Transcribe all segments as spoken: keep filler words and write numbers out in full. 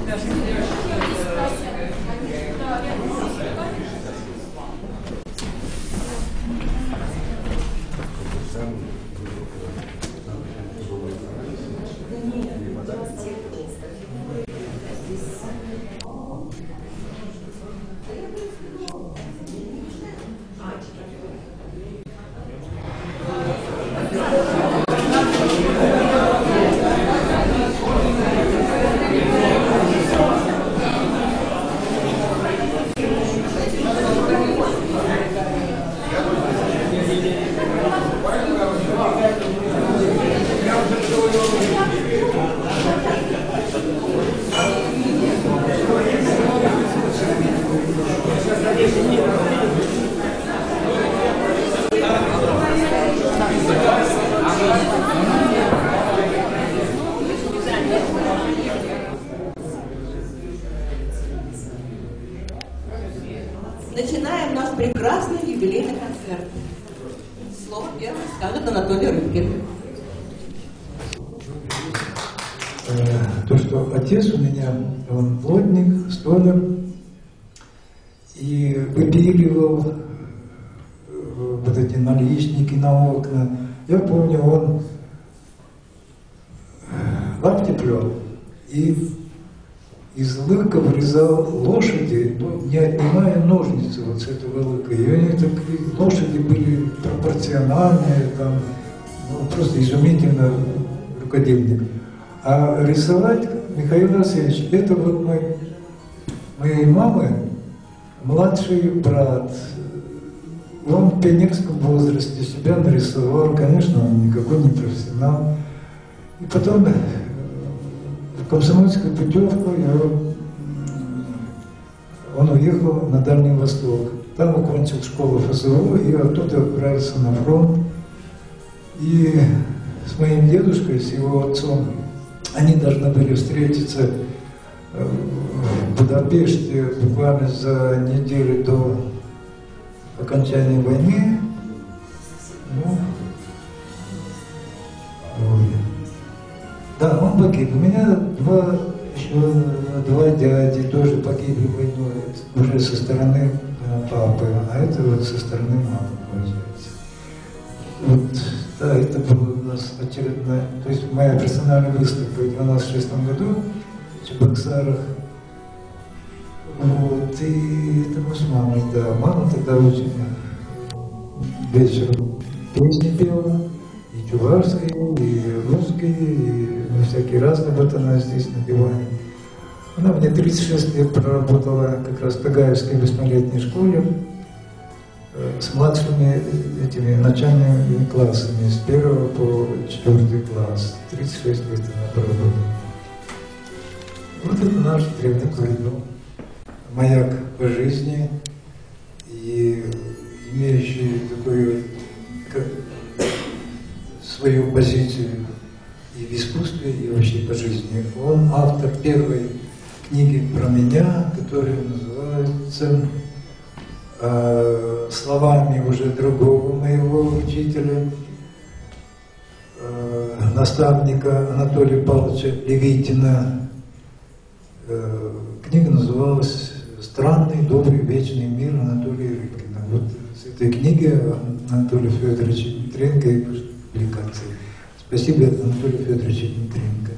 Начинаем наш прекрасный юбилейный концерт. Слово первое скажет Анатолий Рыбкин. То, что отец у меня, он плотник, столяр, и выпиливал вот эти наличники на окна. Я помню, он лапти плел и из лыка вырезал лошади, ну, не отнимая ножницы вот с этого лыка. И они такие, лошади были пропорциональные, там, ну, просто изумительно рукодельник. А рисовать Михаил Васильевич, это вот мой, моей мамы младший брат. Он в пионерском возрасте себя нарисовал, конечно, он никакой не профессионал. И потом в комсомольскую путевку он уехал на Дальний Восток. Там окончил школу ФСО и оттуда отправился на фронт. И с моим дедушкой, с его отцом, они должны были встретиться в Будапеште буквально за неделю до окончания войны. Ну, ой. Да, он погиб. У меня два, еще два дяди тоже погибли войной, уже со стороны папы, а это вот со стороны мамы, получается. Вот, да, это было у нас очередная, то есть моя персональная выставка в девяносто шестом году в Чебоксарах. Вот, и это мы с мамой, да, мама тогда очень вечером песни пела, и чувашские, и русские, и ну, всякие разные, вот она здесь на диване. Она мне тридцать шесть лет проработала как раз в Тагаевской восьмилетней школе э, с младшими этими начальными классами, с первого по четвертый класс. тридцать шесть лет она проработала. Вот это наш древний коридор. Маяк по жизни и имеющий такую как, свою позицию и в искусстве, и вообще по жизни. Он автор первой книги про меня, которая называется э, словами уже другого моего учителя, э, наставника Анатолия Павловича Левитина. Э, книга называлась «Странный, добрый, вечный мир» Анатолия Рыбкина. Вот с этой книги Анатолия Федоровича Дмитренко и публикации. Спасибо Анатолию Федоровичу Дмитренко.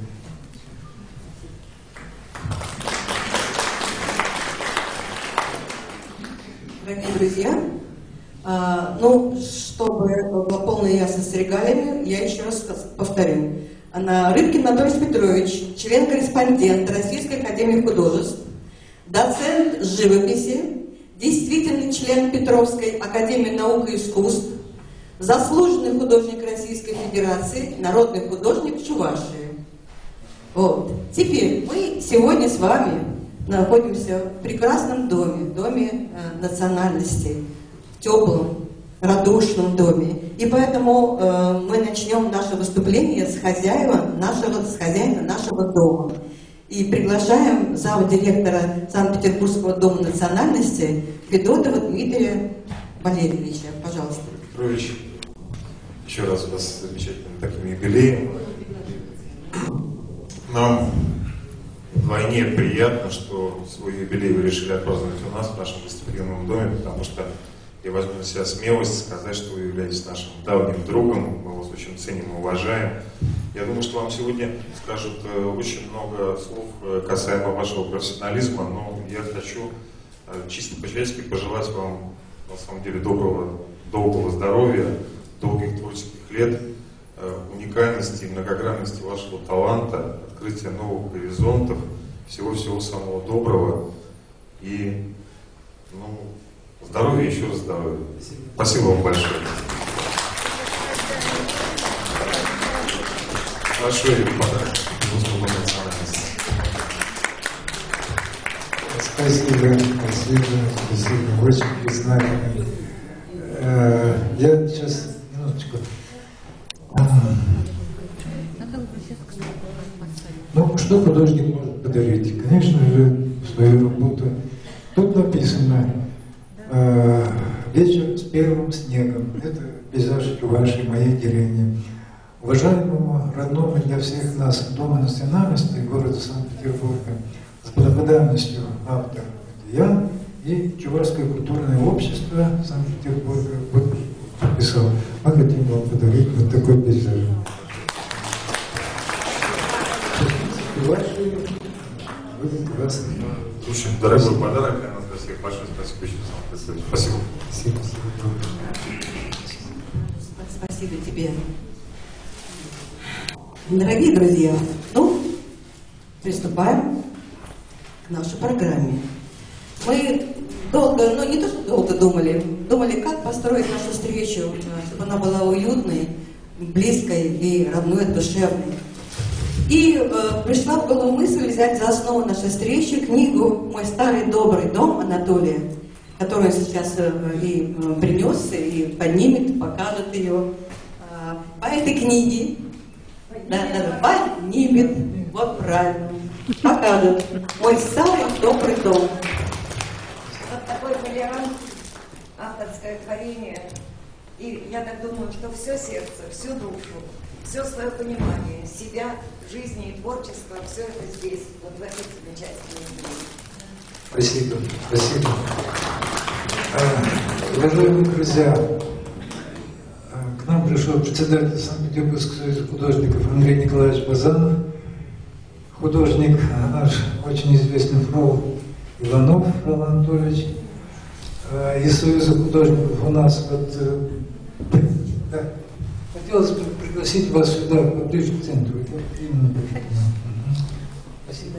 Дорогие друзья, а, ну, чтобы была полная ясность с регалиями, я еще раз повторю. Она, Рыбкин Анатолий Петрович, член-корреспондент Российской академии художеств, доцент живописи, действительный член Петровской академии наук и искусств, заслуженный художник Российской Федерации, народный художник Чувашии. Вот. Теперь мы сегодня с вами находимся в прекрасном доме, доме э, национальностей, в теплом, радушном доме. И поэтому э, мы начнем наше выступление с хозяина нашего, с хозяина нашего дома. И приглашаем замдиректора Санкт-Петербургского дома национальностей Федотова Дмитрия Валерьевича. Пожалуйста. Петрович, еще раз у вас с замечательным таким юбилеем. Нам вдвойне приятно, что свой юбилей вы решили отпраздновать у нас, в нашем гостеприимном доме, потому что я возьму на себя смелость сказать, что вы являетесь нашим давним другом, мы вас очень ценим и уважаем. Я думаю, что вам сегодня скажут очень много слов касаемо вашего профессионализма, но я хочу чисто по-человечески пожелать вам, на самом деле, доброго, долгого здоровья, долгих творческих лет, уникальности и многогранности вашего таланта, открытия новых горизонтов, всего-всего самого доброго и, ну, здоровья, еще раз здоровья. Спасибо вам большое. Большой подарок. Спасибо, спасибо, спасибо, очень признательны. Я сейчас, минуточку. Ну, что художник может подарить? Конечно же, свою работу. Тут написано э, «Вечер с первым снегом». Это пейзаж вашей, моей деревни. Уважаемому, родному для всех нас Дому национальности города Санкт-Петербурга с благодарностью автор я и Чувашское культурное общество Санкт-Петербурга вот подписал. Мы хотим вам подарить вот такой пейзаж. Очень дорогой подарок для нас, для всех. Большое спасибо еще раз. Спасибо. Спасибо. Спасибо тебе. Дорогие друзья, ну, приступаем к нашей программе. Мы долго, ну не то, что долго думали, думали, как построить нашу встречу, чтобы она была уютной, близкой и родной, душевной. И э, пришла в голову мысль взять за основу нашей встречи книгу «Мой старый добрый дом» Анатолия, которую сейчас э, и э, принес, и поднимет, покажет ее. Э, по этой книге, да, да, поднимет, вот правильно, покажет «Мой старый добрый дом». Вот такой вариант, авторское творение. И я так думаю, что все сердце, всю душу, все свое понимание себя, жизни и творчества, все это здесь, вот в этой замечательной книге. Спасибо, спасибо. Уважаемые друзья, к нам пришел председатель Санкт-Петербургского союза художников Андрей Николаевич Базанов, художник, наш очень известный фрол Иванов Фрол Анатольевич. Из союза художников у нас вот, да, хотелось бы пригласить вас сюда, поближе к центру. Вот именно. Спасибо.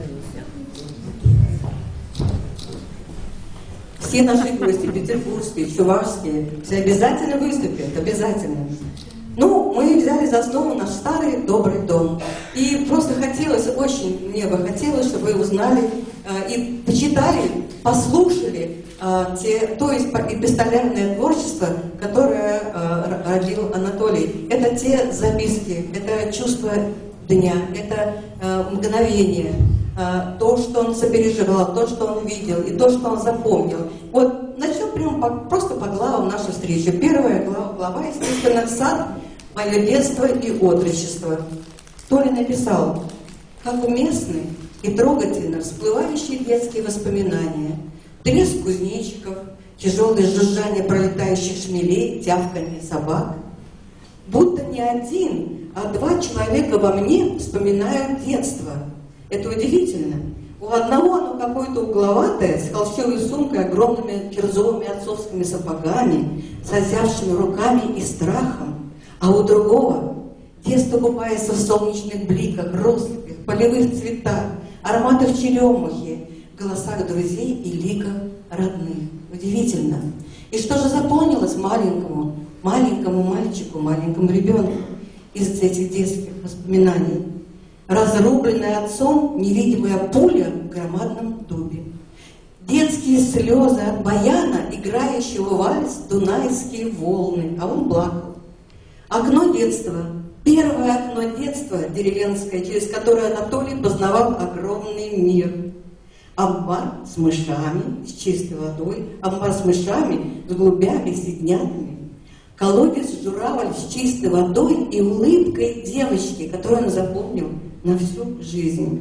Все наши гости, петербургские, чувашские, все обязательно выступят, обязательно. Ну, мы взяли за основу наш старый добрый дом. И просто хотелось, очень мне бы хотелось, чтобы вы узнали э, и почитали, послушали э, те, то эпистолярное творчество, которое э, родил Анатолий. Это те записки, это чувство дня, это э, мгновение, э, то, что он сопереживал, то, что он видел и то, что он запомнил. Вот начнем прямо по, просто по главам нашей встречи. Первая глава, глава естественно, сад, мое детство и отрочество. Толя написал: как уместны и трогательно всплывающие детские воспоминания, треск кузнечиков, тяжелое жужжание пролетающих шмелей, тявканье собак. Будто не один, а два человека во мне вспоминают детство. Это удивительно. У одного оно какое-то угловатое, с холщовой сумкой, огромными кирзовыми отцовскими сапогами, с озявшими руками и страхом, а у другого детство купается в солнечных бликах, россыпях, полевых цветах, ароматах черемухи, голосах друзей и ликах родных. Удивительно. И что же запомнилось маленькому, маленькому мальчику, маленькому ребенку из этих детских воспоминаний? Разрубленная отцом невидимая пуля в громадном дубе. Детские слезы от баяна, играющего вальс дунайские волны, а он плакал. Окно детства, первое окно детства деревенское, через которое Анатолий познавал огромный мир. Амбар с мышами, с чистой водой, амбар с мышами, с голубями, с ягнятами. Колодец-журавль с чистой водой и улыбкой девочки, которую он запомнил на всю жизнь.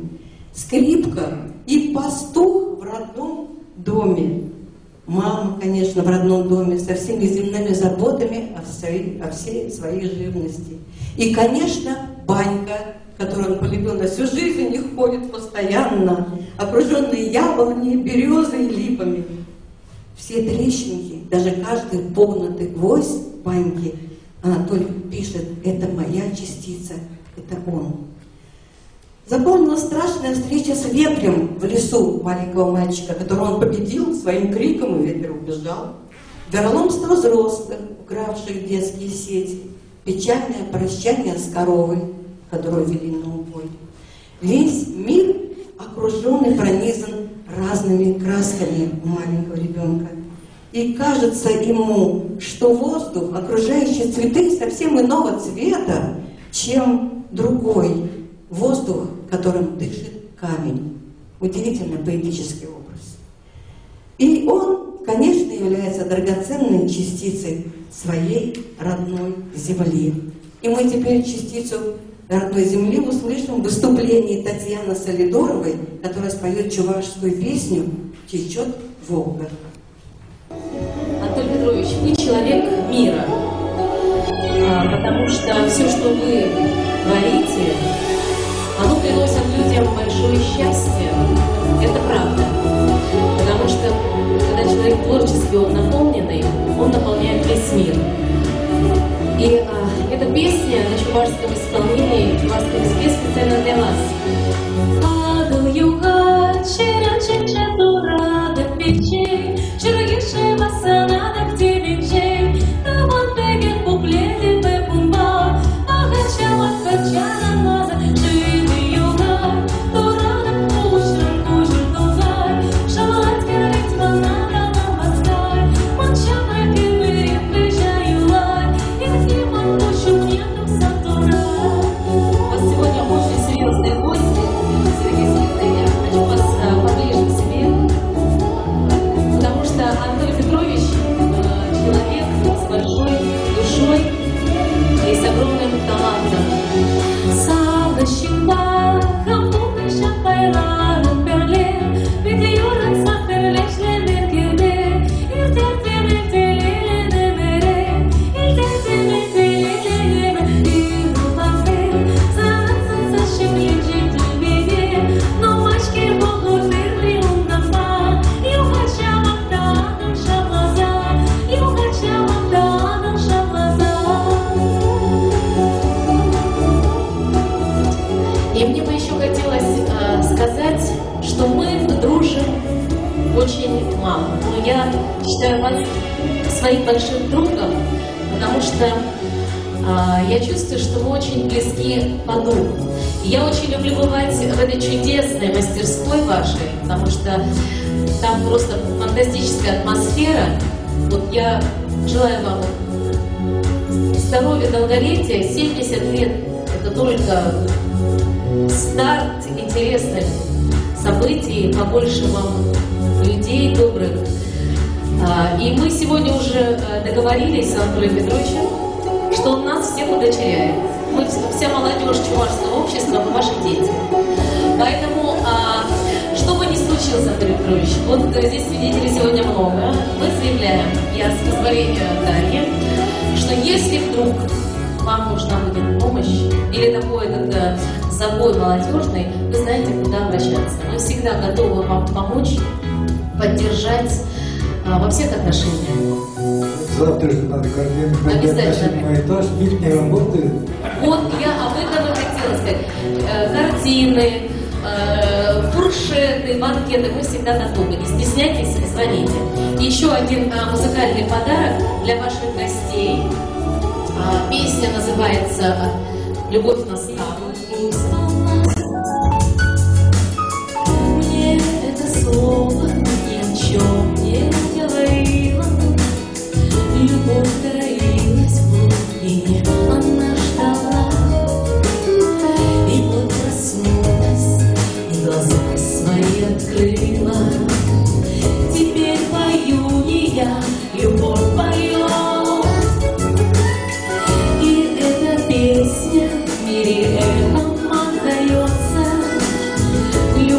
скрипка и пастух в родном доме. Мама, конечно, в родном доме со всеми земными заботами о, своей, о всей своей живности. И, конечно, банька, которую он полюбил на всю жизнь и ходит постоянно, окруженные яблони, березой и липами. Все трещинки, даже каждый погнутый гвоздь баньки, Анатолий пишет: это моя частица, это он. Запомнилась страшная встреча с ветром в лесу маленького мальчика, которого он победил своим криком, и ветер убежал. Вероломство взрослых, укравших детские сети, печальное прощание с коровой, которую вели на убой. Весь мир окружен и пронизан разными красками у маленького ребенка. И кажется ему, что воздух, окружающие цветы, совсем иного цвета, чем другой воздух, которым дышит камень. Удивительно поэтический образ. И он, конечно, является драгоценной частицей своей родной земли. И мы теперь частицу родной земли услышим в выступлении Татьяны Солидоровой, которая споет чувашскую песню «Течет Волга». Анатолий Петрович, вы человек мира, потому что все, что вы творите, оно приносит людям большое счастье. Это правда. Потому что, когда человек творческий, он наполненный, он наполняет весь мир. И а, эта песня на чувашском исполнении, в чувашском языке специально для вас. Считаю вас своим большим другом, потому что а, я чувствую, что мы очень близки по духу. И я очень люблю бывать в этой чудесной мастерской вашей, потому что там просто фантастическая атмосфера. Вот я желаю вам здоровья, долголетия. семьдесят лет — это только старт интересных событий, побольше вам людей добрых. И мы сегодня уже договорились с Анатолием Петровичем, что он нас всех удочеряет. Мы, вся молодежь чувашского общества, мы ваши дети. Поэтому, что бы ни случилось, Анатолий Петрович, вот здесь свидетелей сегодня много, мы заявляем, я с позволения Дарьи, что если вдруг вам нужна будет помощь или такой этот забой молодежный, вы знаете, куда обращаться. Мы всегда готовы вам помочь, поддержать во всех отношениях. Завтра же надо координировать на седьмой этаж, ведь не работает. Вот, я об этом и хотела сказать. Картины, фуршеты, банкеты, мы всегда готовы. Не стесняйтесь, звоните. Еще один музыкальный подарок для ваших гостей. Песня называется «Любовь настала». Мне это слово ни о чем не говорила. Любовь таилась в глубине, она ждала. И вот проснулась, глаза свои открыла. Теперь пою не я, любовь поет. И эта песня в мире эхом отдается.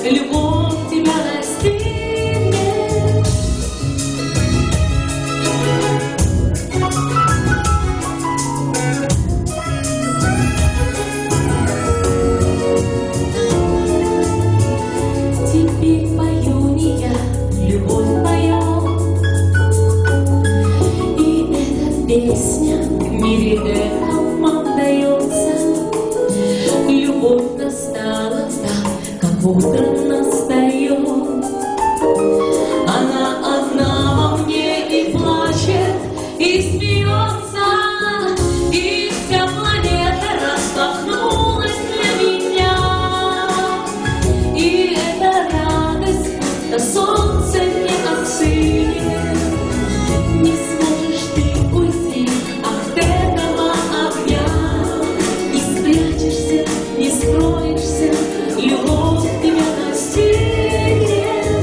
любовь тебя настигнет. Теперь пою не я, любовь поет, и эта песня в мире эхом отдается. Любовь настала так, как утром настает. Она одна во мне и плачет, и смеется, и вся планета распахнулась для меня. И эта радость, будто солнце не остынет. Не сможешь ты уйти от этого огня, не спрячешься, не скроешься, любовь тебя настигнет.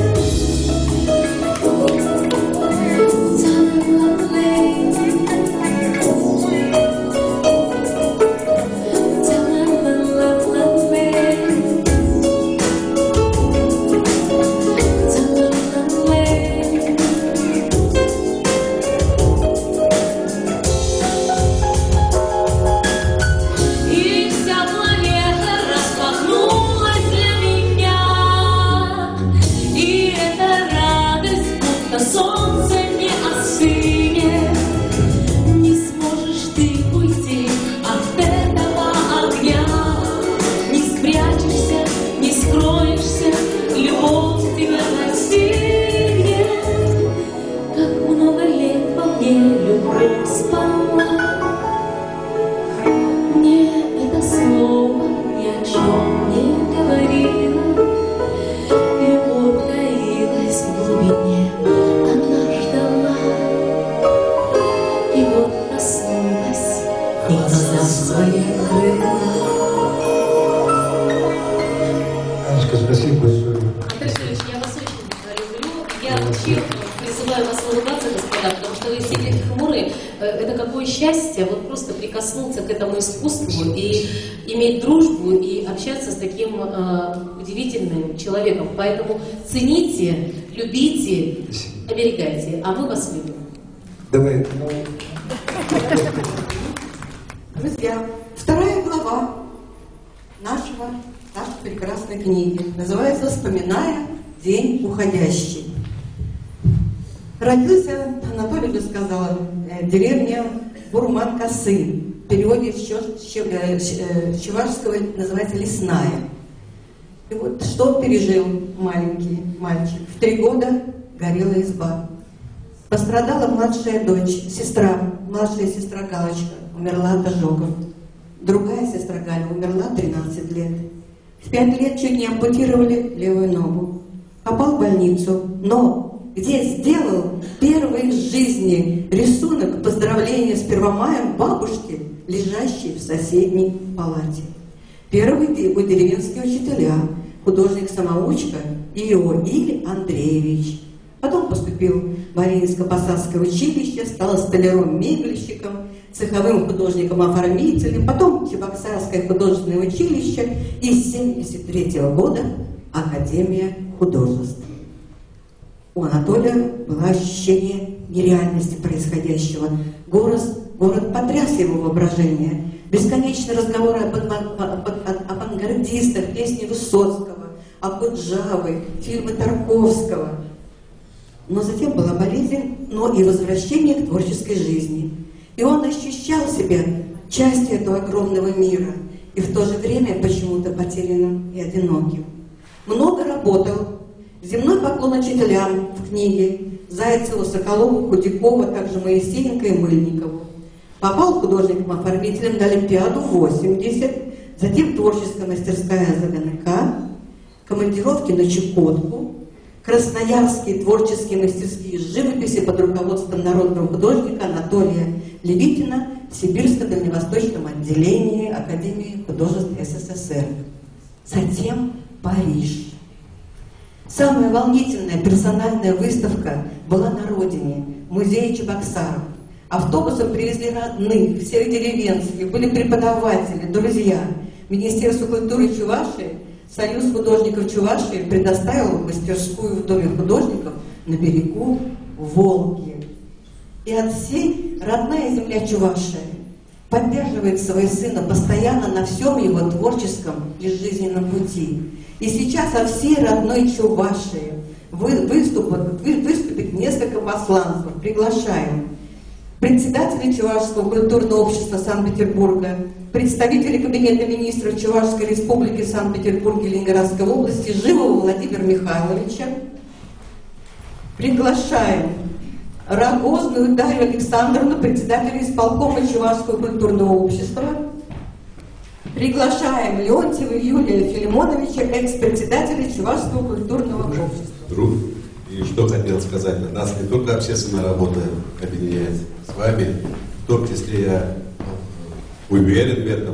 И вся планета распахнулась для меня. И эта радость, будто солнце не остынет. Не сможешь ты уйти от этого огня, не спрячешься, не скроешься, любовь тебя настигнет. Как много лет во мне любовь спала. Мне это слово ни о чем не говорило. Любовь таилась в глубине, она ждала. И вот проснулась, и глаза свои открыла. Анечка, спасибо большое. Андрей Анатольевич, я вас очень люблю. Я вообще призываю вас улыбаться, господа, потому что вы все такие хмурые. Э, Это какое счастье вот просто прикоснуться к этому искусству и иметь дружбу и общаться с таким э, удивительным человеком. Поэтому цените, любите, оберегайте, а мы вас любим. Давай, ну, Друзья, вторая глава нашего, нашей прекрасной книги называется «Вспоминая день уходящий». Родился, Анатолий уже сказала, э, деревня Бурман-Косы. В переводе с чё- с чё- э, с, э, с чувашского называется «лесная». И вот что пережил маленький мальчик. В три года горела изба. Пострадала младшая дочь, сестра, младшая сестра Галочка, умерла от ожогов. Другая сестра Галя умерла тринадцать лет. В пять лет чуть не ампутировали левую ногу. Попал в больницу, но где сделал первый в жизни рисунок поздравления с Первомаем бабушки, лежащей в соседней палате. Первый были деревенские учителя, художник-самоучка Иоиль Андреевич. Потом поступил в Мариинско-Посадское училище, стал столяром-мебельщиком, цеховым художником-оформителем, потом Чебоксарское художественное училище и с семьдесят третьего года Академия художеств. У Анатолия было ощущение нереальности происходящего. Город, город потряс его воображение. Бесконечные разговоры об, об, об, об авангардистах, песни Высоцкого, Акуджавы, фильмы Тарковского. Но затем была болезнь, но и возвращение к творческой жизни. И он ощущал себя частью этого огромного мира, и в то же время почему-то потерянным и одиноким. Много работал. Земной поклон учителям в книге Зайцеву, Соколову, Худякову, также Моисеенко и Мыльникову. Попал художником-оформителем на Олимпиаду восемьдесят, затем творческая мастерская ЗГНК, командировки на Чукотку, красноярские творческие мастерские живописи под руководством народного художника Анатолия Левитина в Сибирско-дальневосточном отделении Академии художеств СССР. Затем Париж. Самая волнительная персональная выставка была на родине, в музее Чебоксаров. Автобусом привезли родных, всех деревенских, были преподаватели, друзья. Министерство культуры Чувашии Союз художников Чувашии предоставил мастерскую в Доме художников на берегу Волги. И от всей родная земля Чувашии поддерживает своего сына постоянно на всем его творческом и жизненном пути. И сейчас от всей родной Чувашии вы, выступят, вы, выступит несколько посланцев. Приглашаем председателя Чувашского культурного общества Санкт-Петербурга, представителя Кабинета министров Чувашской республики Санкт-Петербурга и Ленинградской области Живого Владимира Михайловича. Приглашаем Рогозную Дарью Александровну, председателя исполкома Чувашского культурного общества. Приглашаем Леонтьева Юрия Филимоновича, экс-председателя Чувашского культурного общества. Друг, и что хотел сказать, нас не только общественная работа объединяет с вами, в том числе я уверен в этом,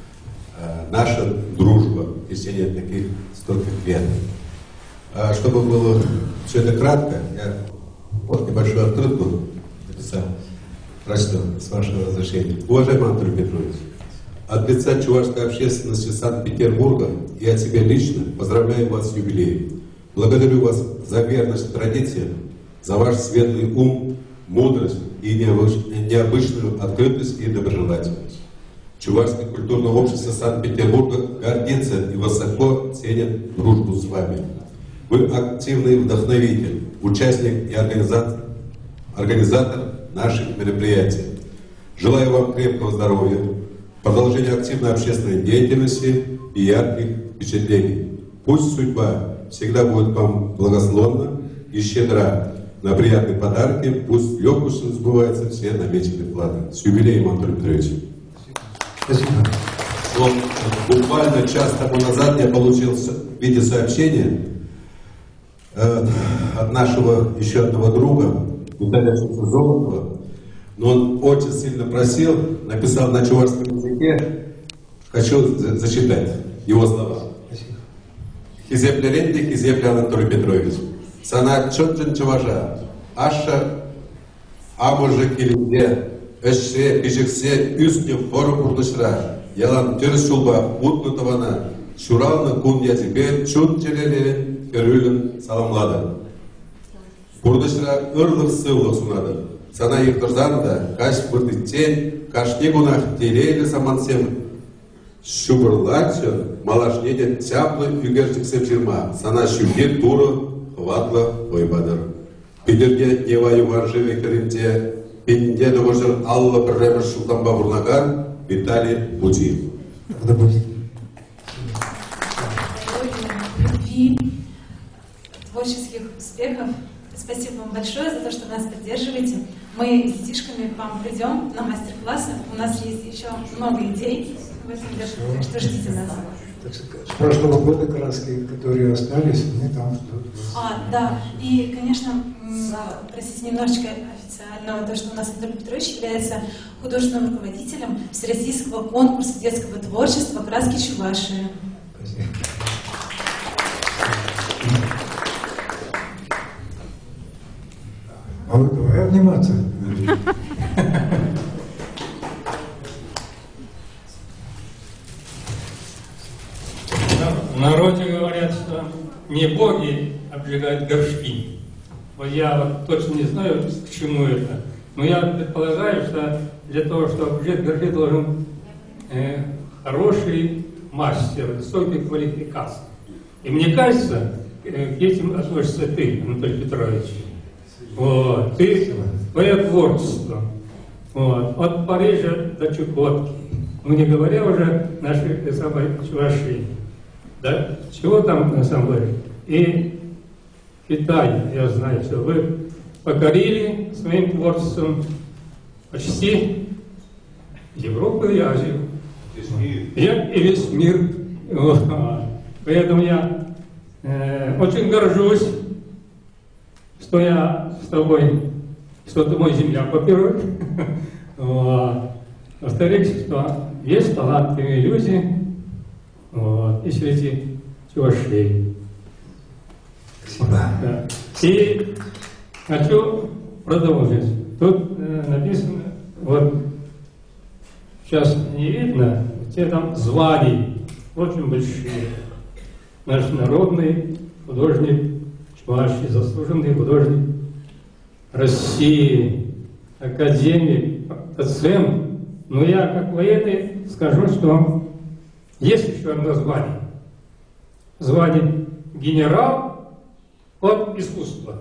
наша дружба в течение таких стольких лет. Чтобы было все это кратко, я вот небольшую открытку написал, прочту, с вашего разрешения. Уважаемый Анатолий Петрович, от лица чувашской общественности Санкт-Петербурга и от себя лично поздравляю вас с юбилеем. Благодарю вас за верность традициям, за ваш светлый ум, мудрость и необычную открытость и доброжелательность. Чувашское культурное общество Санкт-Петербурга гордится и высоко ценит дружбу с вами. Вы активный вдохновитель, участник и организатор, организатор наших мероприятий. Желаю вам крепкого здоровья, продолжения активной общественной деятельности и ярких впечатлений. Пусть судьба всегда будет вам благословна и щедра на приятные подарки, пусть легкостью сбываются все намеченные планы. С юбилеем, Анатолий Петрович. Спасибо. Вот, буквально час тому назад я получил в виде сообщения э, от нашего еще одного друга, Виталия Золотова, но он очень сильно просил, написал на чувашском языке, хочу за зачитать его слова. Хизеплеренди, Хизепля Анатолий Петрович. Сана чотчен чуважа, аша амужы килинде, эшше пижексе үстнем фору курдышра, ялан терс чулба утнутавана, шуралны кун языке чун челеле керюлін саламлады. Курдышра ырлық сывлық сунады. Сана ертырзанда, каш бұрдыттен, кашне гунах телейлі самансем, шубырлачы, малашнеден тяплы үгерчіксеп жирма, сана шүгер туры, хватлы ойбадыр. Пидерге неваю варжеве керінде, пенде довожыр аллы бірремір шултанба вурнаган Виталий Бутиев. Любви, творческих успехов. Спасибо вам большое за то, что нас поддерживаете. Мы с детишками к вам придем на мастер-классы. У нас есть еще много идей в этом году, так что ждите нас. С прошлого года краски, которые остались, они там ждут. А, да. И, конечно, простите, немножечко официально, то, что у нас Анатолий Петрович является художественным руководителем Всероссийского конкурса детского творчества «Краски Чувашии». Спасибо. А вы давай обниматься. В народе говорят, что не боги обжигают горшки. Вот я вот точно не знаю, к чему это. Но я предполагаю, что для того, чтобы обжечь горшки, должен э, хороший мастер, высокой квалификации. И мне кажется, э, к этим относишься ты, Анатолий Петрович. Вот. Ты, твое творчество. Вот. От Парижа до Чукотки. Ну, не говоря уже нашей самой Чувашии. Да? Чего там на самом деле? И Китай, я знаю, что вы покорили своим творчеством почти Европу и Азию. И, и весь мир. Вот. Поэтому я э, очень горжусь, что я с тобой, что ты мой земляк, во-первых. Вот. Во-вторых, что есть талантливые люди, вот, и среди чувашей. Да. И хочу продолжить. Тут э, написано, вот сейчас не видно, те там званий очень большие. наш народный художник Чувашии, заслуженный художник России, академик, доцент. Но я, как военный, скажу, что есть еще одно звание. Звание генерал от искусства.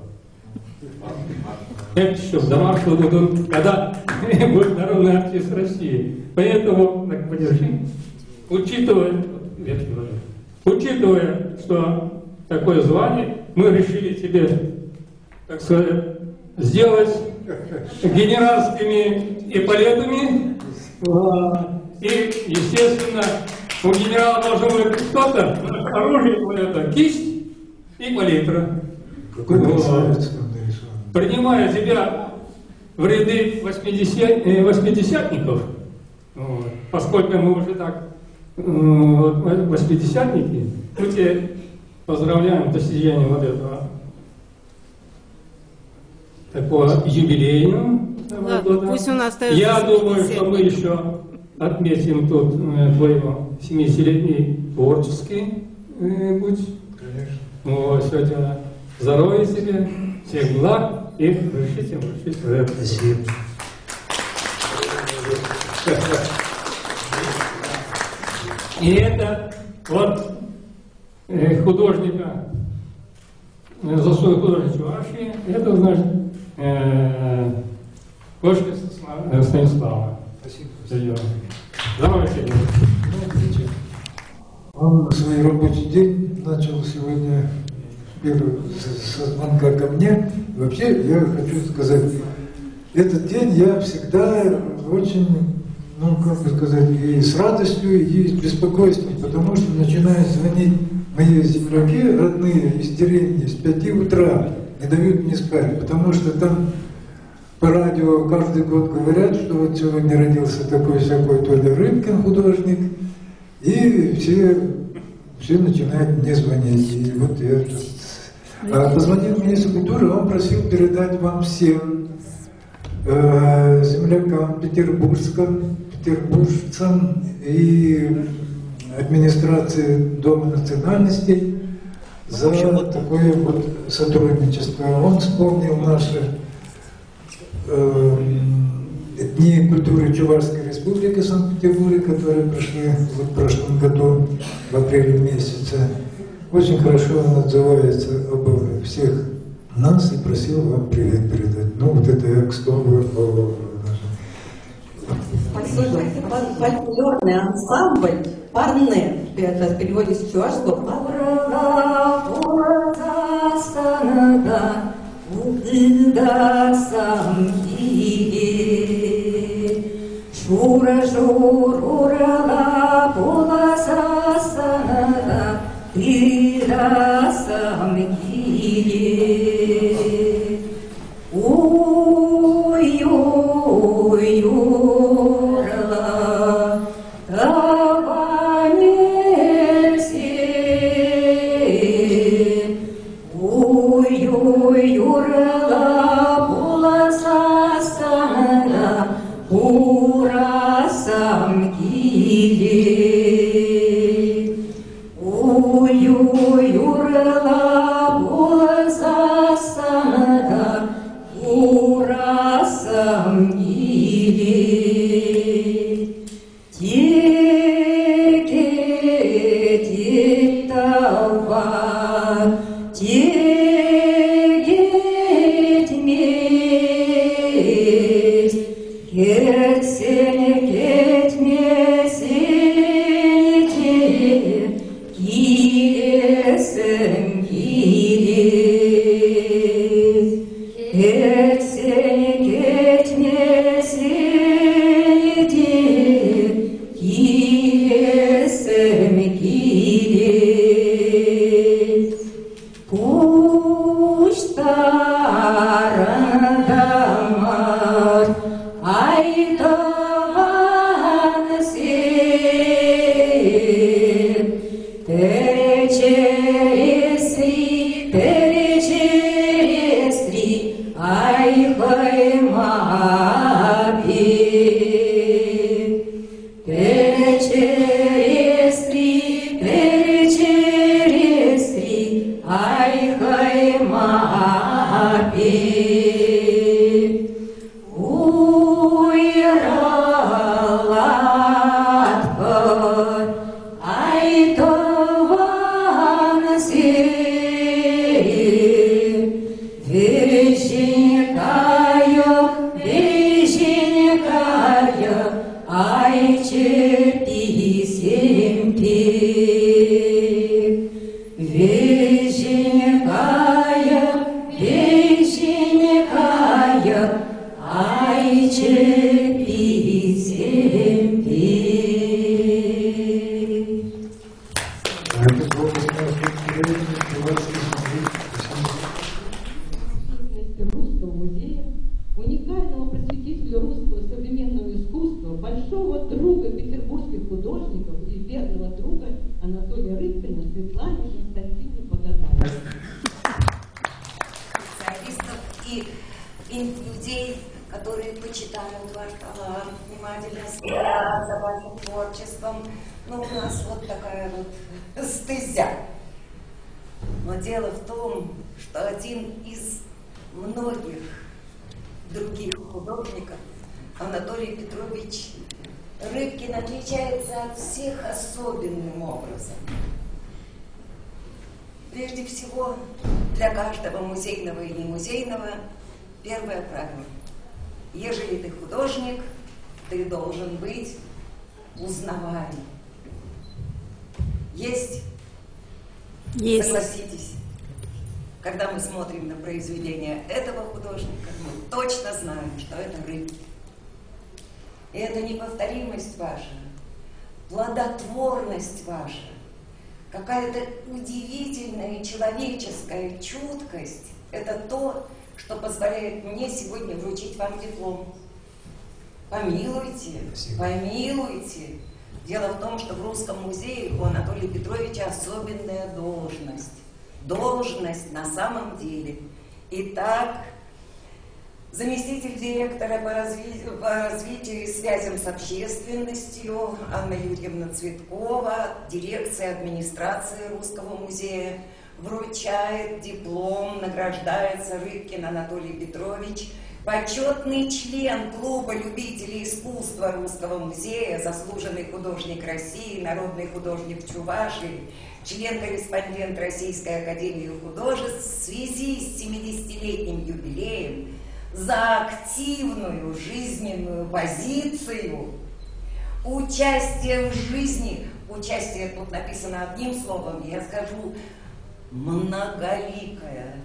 Это еще в домашнем буду, когда будет народный артист России. Поэтому, так подержи, учитывая, учитывая, что такое звание, мы решили тебе, так сказать, сделать генеральскими эполетами. И, естественно, у генерала должно быть кто-то, оружие, это кисть и палитра. Вот. Принимая тебя в ряды восьмидесятников, вот, поскольку мы уже так вот, восьмидесятники, мы тебя поздравляем с достижением вот этого такого юбилейного. Да, пусть он остается. Я думаю, что мы еще отметим тут э, твоего семидесятилетний творческий э, путь. Конечно. Вот, сегодня здоровья тебе, всех благ и решите, решите. Спасибо. И это вот э, художника, э, заслуга художника Чувашии, это, значит, э, Кошка Станислава. Спасибо. Здорово тебе. Он свой рабочий день начал сегодня первый, со звонка ко мне. Вообще, я хочу сказать, этот день я всегда очень, ну, как бы сказать, и с радостью, и с беспокойством, потому что начинают звонить мои земляки, родные, из деревни, с пяти утра, не дают мне спать, потому что там по радио каждый год говорят, что вот сегодня родился такой-сякой Толя Рыбкин, художник, и все, все начинают мне звонить. И вот я а позвонил министр культуры, он просил передать вам всем э, землякам петербургским, петербуржцам и администрации Дома национальностей за такое вот сотрудничество. Он вспомнил наши Дни культуры Чувашской Республики Санкт-Петербурге, которые прошли в прошлом году, в апреле месяце. Очень хорошо он отзывается об всех нас и просил вам привет передать. Ну, вот это я к слову о Спасибо. Фольклорный ансамбль «Парне». Это в переводе с чувашского Шура журурала полоса санада тыда самгие. Ой-ой-ой-орла таванесе. Ой-ой-ой-орла полоса санада урасам киле. Ой-ой, урла полоса санада урасам киле. Теке тетава, теге тьметь. Кетсене кетме сене килесен килес. Кетсене кетме сене килесен килес. Пусть старандамар айтан се, тереси, тереси. Анатолий Петрович Рыбкин отличается от всех особенным образом. Прежде всего, для каждого музейного и немузейного первое правило. Ежели ты художник, ты должен быть узнаваем. Есть? Есть. Согласитесь, когда мы смотрим на произведение этого художника, мы точно знаем, что это Рыбкин. И эта неповторимость ваша, плодотворность ваша, какая-то удивительная человеческая чуткость – это то, что позволяет мне сегодня вручить вам диплом. Помилуйте, Спасибо. помилуйте. Дело в том, что в Русском музее у Анатолия Петровича особенная должность. Должность на самом деле. Итак, заместитель директора по развитию, по развитию и связям с общественностью Анна Юрьевна Цветкова, дирекция администрации Русского музея, вручает диплом, награждается Рыбкин Анатолий Петрович, почетный член клуба любителей искусства Русского музея, заслуженный художник России, народный художник Чувашии, член-корреспондент Российской академии художеств в связи с семидесятилетним юбилеем за активную жизненную позицию, участие в жизни. Участие тут написано одним словом, я скажу многоликое,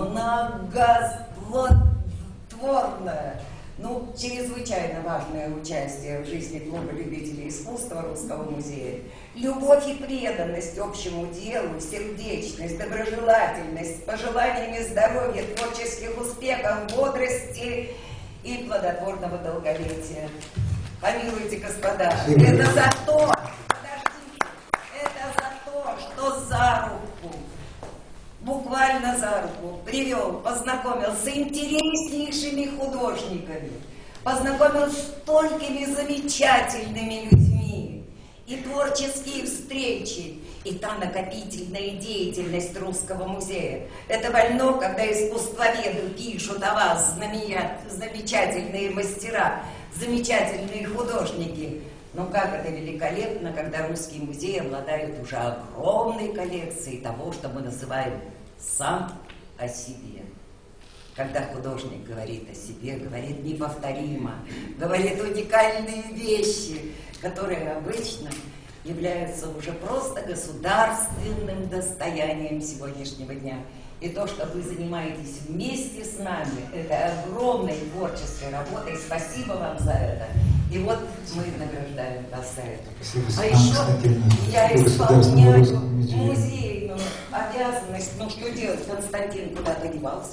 многотворное, ну, чрезвычайно важное участие в жизни клуба любителей искусства Русского музея. Любовь и преданность общему делу, сердечность, доброжелательность, с пожеланиями здоровья, творческих успехов, бодрости и плодотворного долголетия. Помилуйте, господа, это за то, подождите, это за то, что за руку, буквально за руку привел, познакомил с интереснейшими художниками, познакомил с столькими замечательными людьми, и творческие встречи, и та накопительная деятельность Русского музея. Это вольно, когда искусствоведы пишут о вас, замечательные мастера, замечательные художники. Но как это великолепно, когда Русский музей обладает уже огромной коллекцией того, что мы называем «сам о себе». Когда художник говорит о себе, говорит неповторимо, говорит уникальные вещи, которые обычно являются уже просто государственным достоянием сегодняшнего дня. И то, что вы занимаетесь вместе с нами, это огромной творческой работой. Спасибо вам за это. И вот мы награждаем вас за это. Спасибо, а еще я исполняю музейную обязанность. Ну что делать? Константин куда-то девался.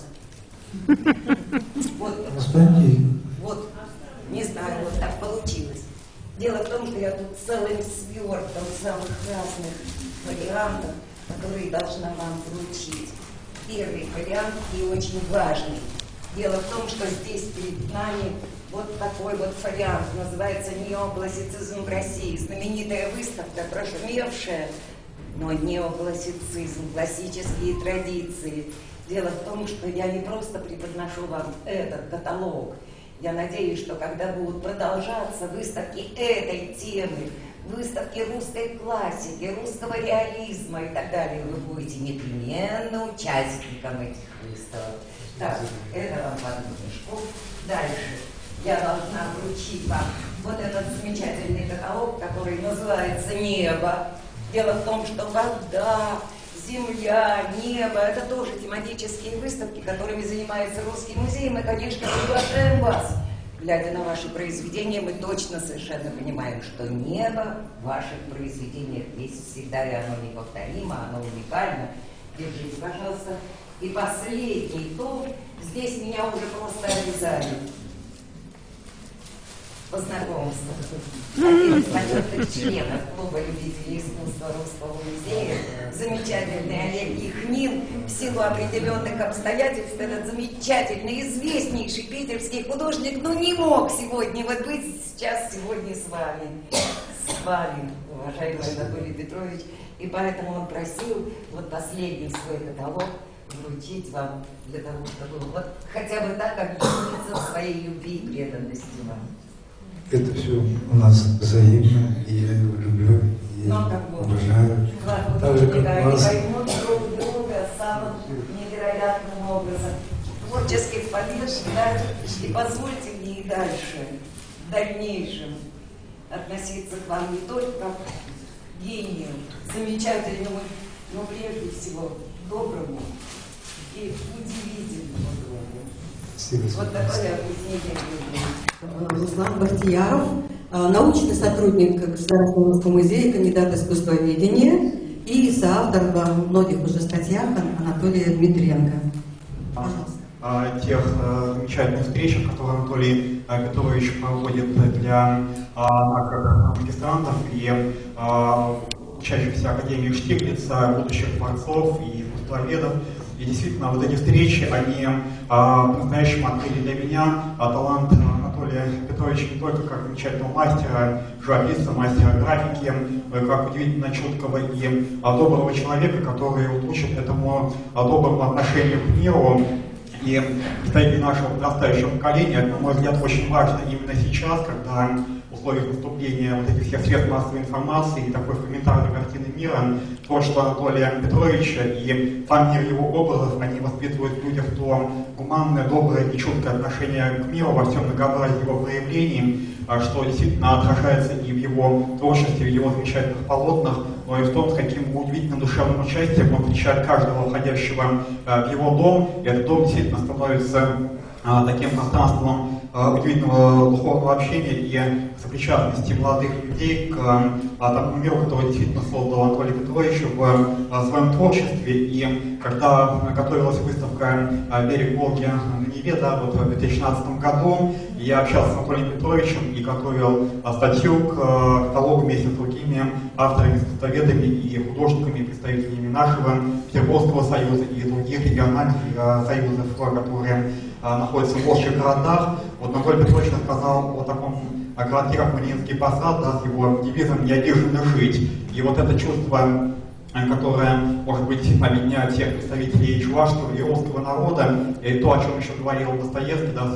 Вот, Константин. Вот, не знаю, вот так получилось. Дело в том, что я тут целым свертом самых разных вариантов, которые должна вам вручить. Первый вариант и очень важный. Дело в том, что здесь перед нами вот такой вот вариант, называется «Неоклассицизм в России». Знаменитая выставка, прошумевшая но неоклассицизм, классические традиции. Дело в том, что я не просто преподношу вам этот каталог. Я надеюсь, что когда будут продолжаться выставки этой темы, выставки русской классики, русского реализма и так далее, вы будете непременно участником этих выставок. Так, это вам под книжку. Дальше я должна вручить вам вот этот замечательный каталог, который называется «Небо». Дело в том, что вода, земля, небо – это тоже тематические выставки, которыми занимается Русский музей. Мы, конечно, приглашаем вас. Глядя на ваши произведения, мы точно совершенно понимаем, что небо в ваших произведениях есть всегда, и оно неповторимо, оно уникально. Держите, пожалуйста. И последний том, здесь меня уже просто обязали. По знакомству. Один из почетных членов клуба любителей искусства Русского музея, замечательный Олег Яхнин, в силу определенных обстоятельств, этот замечательный, известнейший питерский художник, ну не мог сегодня вот быть сейчас сегодня с вами. С вами, уважаемый Анатолий Петрович. И поэтому он просил вот последний свой каталог вручить вам для того, чтобы вот хотя бы так объясниться в своей любви и преданности вам. Это все у нас взаимно, и я его люблю, и я обожаю. Так же, как вас. Они поймут друг друга самым невероятным образом. Творческих поддержек, да, и позвольте мне и дальше, в дальнейшем, относиться к вам не только как к гению, замечательному, но прежде всего доброму и удивительному другу. Вот такое объяснение любви. Руслан Бахтияров, научный сотрудник Государственного русского музея, кандидат искусствоведения и соавтор во многих уже статьях Анатолия Дмитриенко. Пожалуйста. Тех замечательных встречах, которые Анатолий Петрович проводит для наших магистрантов и учащихся Академии Штиглица, будущих творцов и искусствоведов. И действительно, вот эти встречи, они а, по-настоящему открыли для меня а, талант Анатолия Петровича не только как замечательного мастера, живописца, мастера графики, как удивительно чуткого и а, доброго человека, который вот, учит этому а, доброму отношению к миру. И представители нашего подрастающего поколения, на мой взгляд, очень важно именно сейчас, когда в условиях наступления вот этих всех средств массовой информации и такой фрагментарной картины мира, творчество Анатолия Петровича и сам мир его образов, они воспитывают в людях то гуманное, доброе и чуткое отношение к миру во всем многообразии его проявлений, что действительно отражается и в его творчестве, в его замечательных полотнах, но и в том, с каким удивительным душевным участием он встречает каждого входящего в его дом, и этот дом действительно становится таким пространством удивительного духовного общения и сопричастности молодых людей к тому миру, который действительно создал Анатолий Петрович в своем творчестве. И когда готовилась выставка «Берег Волги» на Неве, да, вот в две тысячи шестнадцатом году, я общался с Анатолием Петровичем и готовил статью к каталогу вместе с другими авторами, искусствоведами и художниками, представителями нашего Петербургского союза и других региональных союзов, которые находятся в больших городах. Вот Анатолий Петрович рассказал о таком городке, как Мариинский Посад, да, с его девизом «Я вижу жить». И вот это чувство, которое, может быть, объединяет всех представителей чувашского и русского народа, и то, о чем еще говорил Достоевский, да,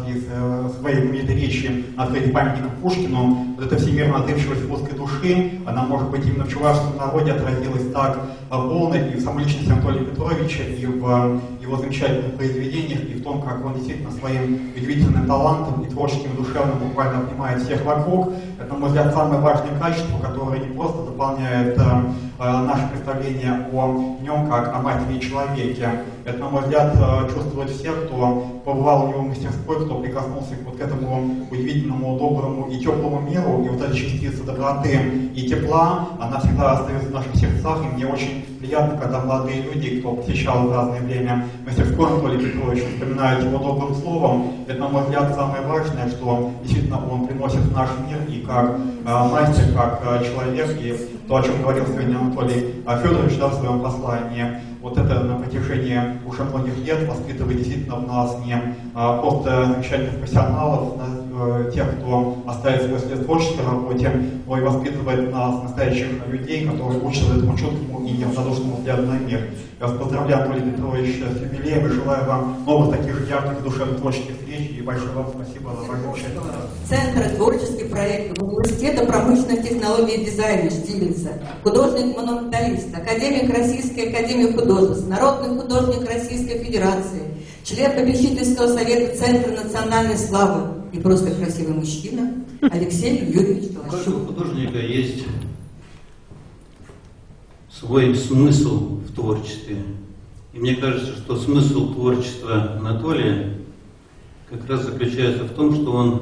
в своей знаменитой речи на открытии памятника Пушкину, вот эта всемирная отзывчивость русской души, она, может быть, именно в чувашском народе отразилась так полно и в самоличности Анатолия Петровича, и в его замечательных произведениях, и в том, как он действительно своим удивительным талантом и творческим, и душевным буквально обнимает всех вокруг. Это, на мой взгляд, самое важное качество, которое не просто дополняет э, наше представление о нем как о матери и человеке. Это, на мой взгляд, чувствуют все, кто побывал у него в мастерской, кто прикоснулся вот к этому удивительному, доброму и теплому миру. И вот эта частица доброты и тепла, она всегда остается в наших сердцах. И мне очень приятно, когда молодые люди, кто посещал в разное время мастерскую Анатолия Петровича, вспоминают его добрым словом. Это, на мой взгляд, самое важное, что действительно он приносит в наш мир и как э, мастер, как э, человек, и то, о чем говорил сегодня Анатолий Федорович, да, в своем послании. Вот это на протяжении уже многих лет воспитывает действительно в нас не а, просто замечательных профессионалов, в тех, кто оставит свой след в творческой работе, но и воспитывает нас, настоящих людей, которые учат этому чуткому и равнодушному взгляду на мир. Я вас поздравляю, Анатолий Петрович, с юбилеем и желаю вам новых таких ярких душевных творческих встреч. И большое вам спасибо за ваше участие. Центр творческий проект Университета промышленных технологий и дизайна Штиглица, художник-монументалист, академик Российской академии художеств, народный художник Российской Федерации, член попечительского совета Центра национальной славы и просто красивый мужчина Алексей Юрьевич Толощук. У каждого художника есть свой смысл в творчестве. И мне кажется, что смысл творчества Анатолия как раз заключается в том, что он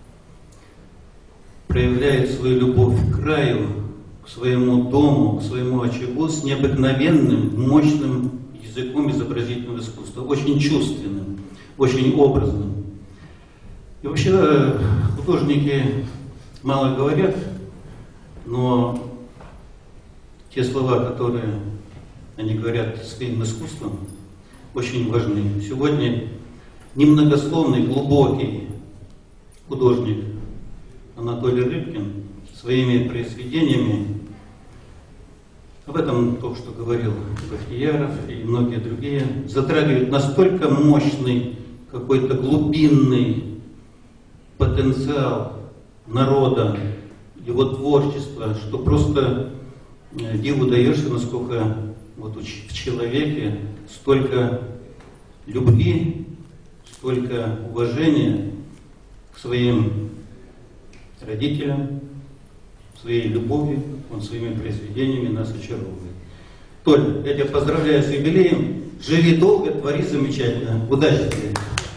проявляет свою любовь к краю, к своему дому, к своему очагу с необыкновенным, мощным языком изобразительного искусства, очень чувственным, очень образным. И вообще художники мало говорят, но те слова, которые они говорят своим искусством, очень важны. Сегодня немногословный, глубокий художник Анатолий Рыбкин своими произведениями, об этом то, что говорил Бахтияров и многие другие, затрагивает настолько мощный какой-то глубинный потенциал народа, его творчества, что просто диву даешься, насколько вот в человеке столько любви, столько уважения к своим родителям, своей любовью, он своими произведениями нас очаровывает. Толь, я тебя поздравляю с юбилеем. Живи долго, твори замечательно. Удачи тебе.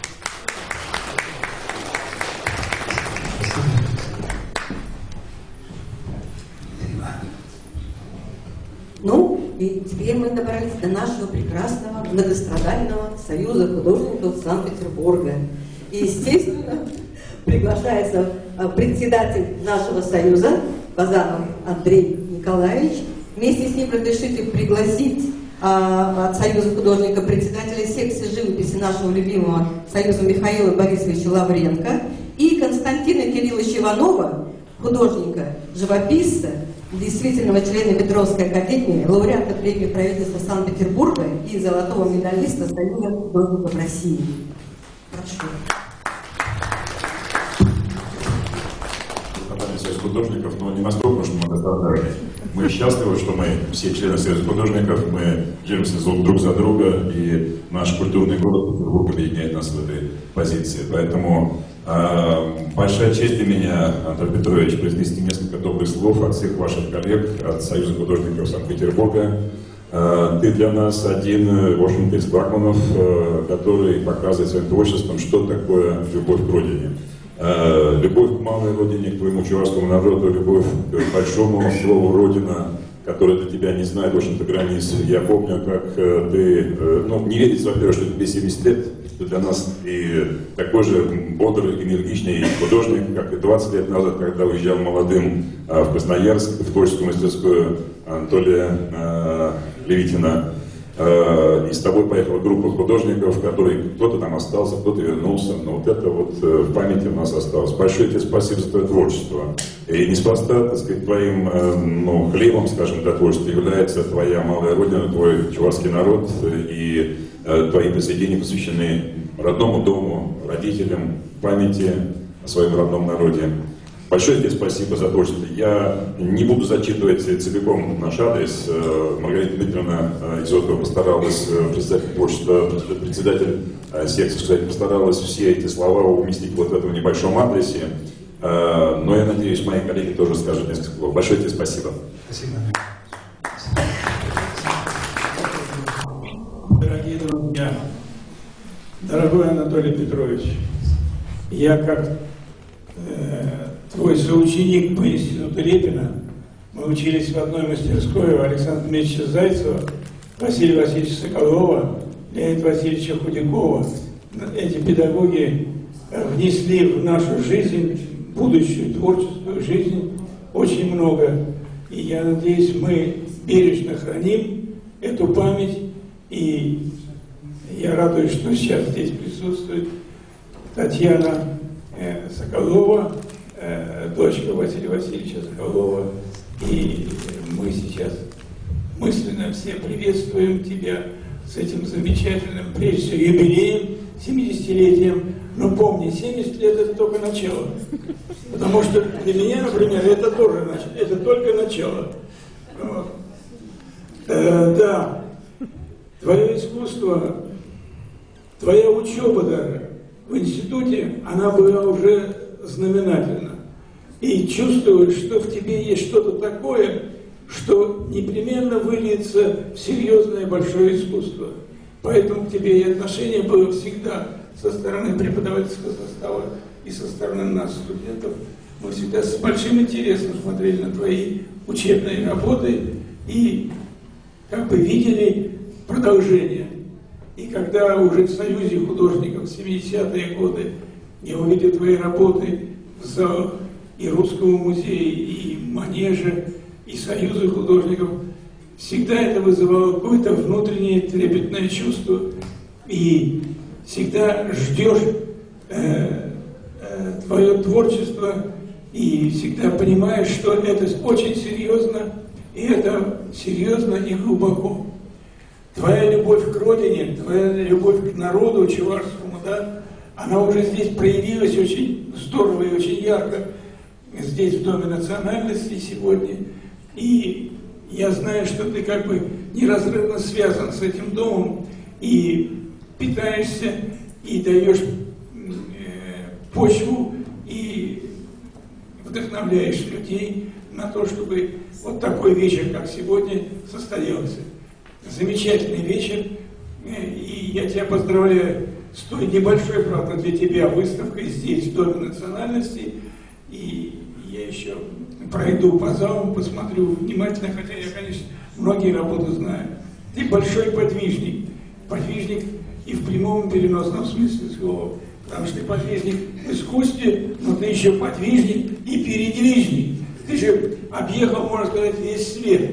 Ну, и теперь мы добрались до нашего прекрасного, многострадального Союза художников Санкт-Петербурга. И, естественно, приглашается председатель нашего союза, Базанов Андрей Николаевич. Вместе с ним разрешите пригласить а, от Союза художника председателя секции живописи нашего любимого Союза Михаила Борисовича Лавренко и Константина Кирилловича Иванова, художника, живописца, действительного члена Петровской академии, лауреата премии правительства Санкт-Петербурга и золотого медалиста Союза художников России. Прошу. Союз художников, но не настолько, что мы достаточно. Мы счастливы, что мы все члены Союза художников, мы держимся друг за друга, и наш культурный город Петербург объединяет нас в этой позиции. Поэтому э, большая честь для меня, Анатолий Петрович, произнести несколько добрых слов от всех ваших коллег, от Союза художников Санкт-Петербурга. Э, ты для нас один, в общем-то, из флагманов, э, который показывает своим творчеством, что такое любовь к родине. Uh, любовь к малой родине, к твоему чувашскому народу, любовь к большому слову «родина», которое для тебя не знает, в общем-то, границ. Я помню, как uh, ты, uh, ну, не верить, во-первых, что тебе семьдесят лет, что для нас и такой же бодрый, энергичный художник, как и двадцать лет назад, когда уезжал молодым uh, в Красноярск, в творческую мастерскую Анатолия uh, Левитина. И с тобой поехала группа художников, которые кто-то там остался, кто-то вернулся, но вот это вот в памяти у нас осталось. Большое тебе спасибо за твое творчество. И неспроста, так сказать, твоим ну, хлебом, скажем, для творчества является твоя малая родина, твой чувашский народ, и твои произведения посвящены родному дому, родителям, памяти о своем родном народе. Большое тебе спасибо за творчество. Я не буду зачитывать целиком наш адрес. Маргарита Дмитриевна Изотова постаралась, председатель творчества, председатель секции, кстати, постаралась все эти слова уместить вот в этом небольшом адресе. Но я надеюсь, мои коллеги тоже скажут несколько слов. Большое тебе спасибо. Спасибо. Дорогие друзья, дорогой Анатолий Петрович, я как э, твой соученик по институту Репина, мы учились в одной мастерской у Александра Дмитриевича Зайцева, Василия Васильевича Соколова, Леонида Васильевича Худякова. Эти педагоги внесли в нашу жизнь, будущую творческую жизнь, очень много. И я надеюсь, мы бережно храним эту память. И я радуюсь, что сейчас здесь присутствует Татьяна э, Соколова, э, дочка Василия Васильевича Соколова. И мы сейчас мысленно все приветствуем тебя с этим замечательным, прежде всего, юбилеем, семидесятилетием. Но помни, семьдесят лет это только начало. Потому что для меня, например, это тоже это только начало. Вот. Э, да, твое искусство, твоя учеба даже в институте, она была уже знаменательна. И чувствуешь, что в тебе есть что-то такое, что непременно выльется в серьезное большое искусство. Поэтому к тебе и отношение было всегда со стороны преподавательского состава и со стороны нас, студентов. Мы всегда с большим интересом смотрели на твои учебные работы и как бы видели продолжение. И когда уже в Союзе художников в семидесятые годы я увидел твои работы в залах и Русского музея, и Манежа, и Союза художников, всегда это вызывало какое-то внутреннее трепетное чувство. И всегда ждешь э, э, твое творчество, и всегда понимаешь, что это очень серьезно, и это серьезно и глубоко. Твоя любовь к родине, твоя любовь к народу чувашскому, да, она уже здесь проявилась очень здорово и очень ярко, здесь, в Доме национальности сегодня. И я знаю, что ты как бы неразрывно связан с этим домом, и питаешься, и даешь э, почву, и вдохновляешь людей на то, чтобы вот такой вечер, как сегодня, состоялся. Замечательный вечер, и я тебя поздравляю с той небольшой, правда, для тебя выставкой здесь, в Доме национальности. И я еще пройду по залу, посмотрю внимательно, хотя я, конечно, многие работы знаю. Ты большой подвижник, подвижник и в прямом и переносном смысле слова, потому что ты подвижник в искусстве, но ты еще подвижник и передвижник. Ты же объехал, можно сказать, весь свет.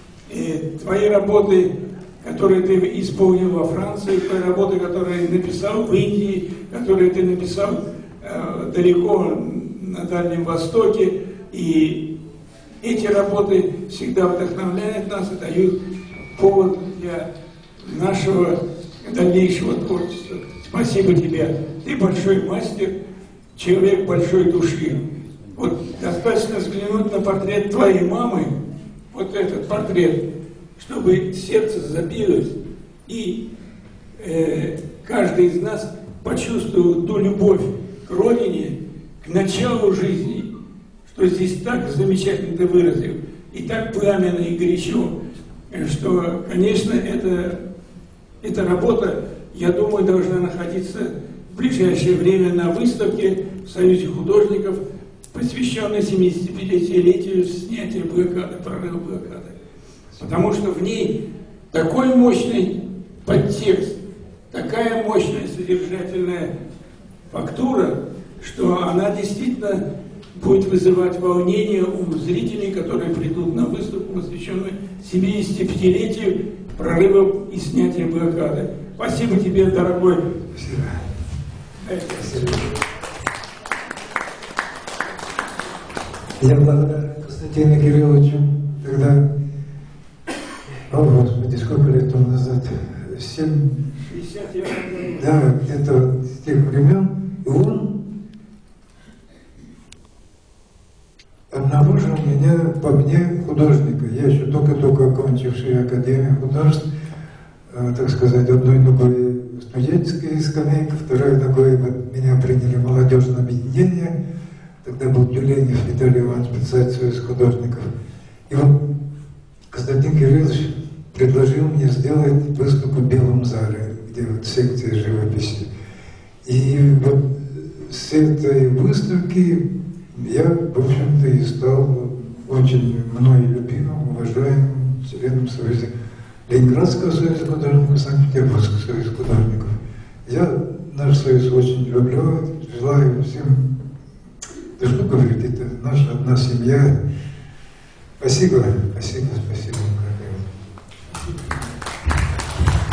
И твои работы, которые ты исполнил во Франции, твои работы, которые написал в Индии, которые ты написал э, далеко на Дальнем Востоке, и эти работы всегда вдохновляют нас и дают повод для нашего дальнейшего творчества. Спасибо тебе. Ты большой мастер, человек большой души. Вот достаточно взглянуть на портрет твоей мамы, вот этот портрет, чтобы сердце забилось, и э, каждый из нас почувствовал ту любовь к родине, к началу жизни, что здесь так замечательно ты выразил, и так пламенно и горячо, что, конечно, это, эта работа, я думаю, должна находиться в ближайшее время на выставке в Союзе художников, посвященной семидесятипятилетию снятия блокады, прорыва блокады. Потому что в ней такой мощный подтекст, такая мощная содержательная фактура, что она действительно будет вызывать волнение у зрителей, которые придут на выставку, посвященную семидесятипятилетию прорыва и снятия блокады. Спасибо тебе, дорогой. Спасибо. Спасибо. Я благодарен Константину Кирилловичу, когда, о Господи, сколько лет тому назад, семь, да, где-то с тех времен, и он обнаружил меня, по мне, художника. Я еще только-только окончивший Академию художеств, э, так сказать, одной ногой студенческой скамейка, второй ногой меня приняли в молодежное объединение. Тогда был Тюленев Виталий Иванович, председатель Союза художников. И вот Константин Кириллович предложил мне сделать выставку в Белом зале, где вот секция живописи. И вот с этой выставки я, в общем-то, и стал очень мной любимым, уважаемым членом Союза Ленинградского союза художников, Санкт-Петербургского союза художников. Я наш союз очень люблю, желаю всем. Да что говорить, это наша одна семья. Спасибо, спасибо, спасибо.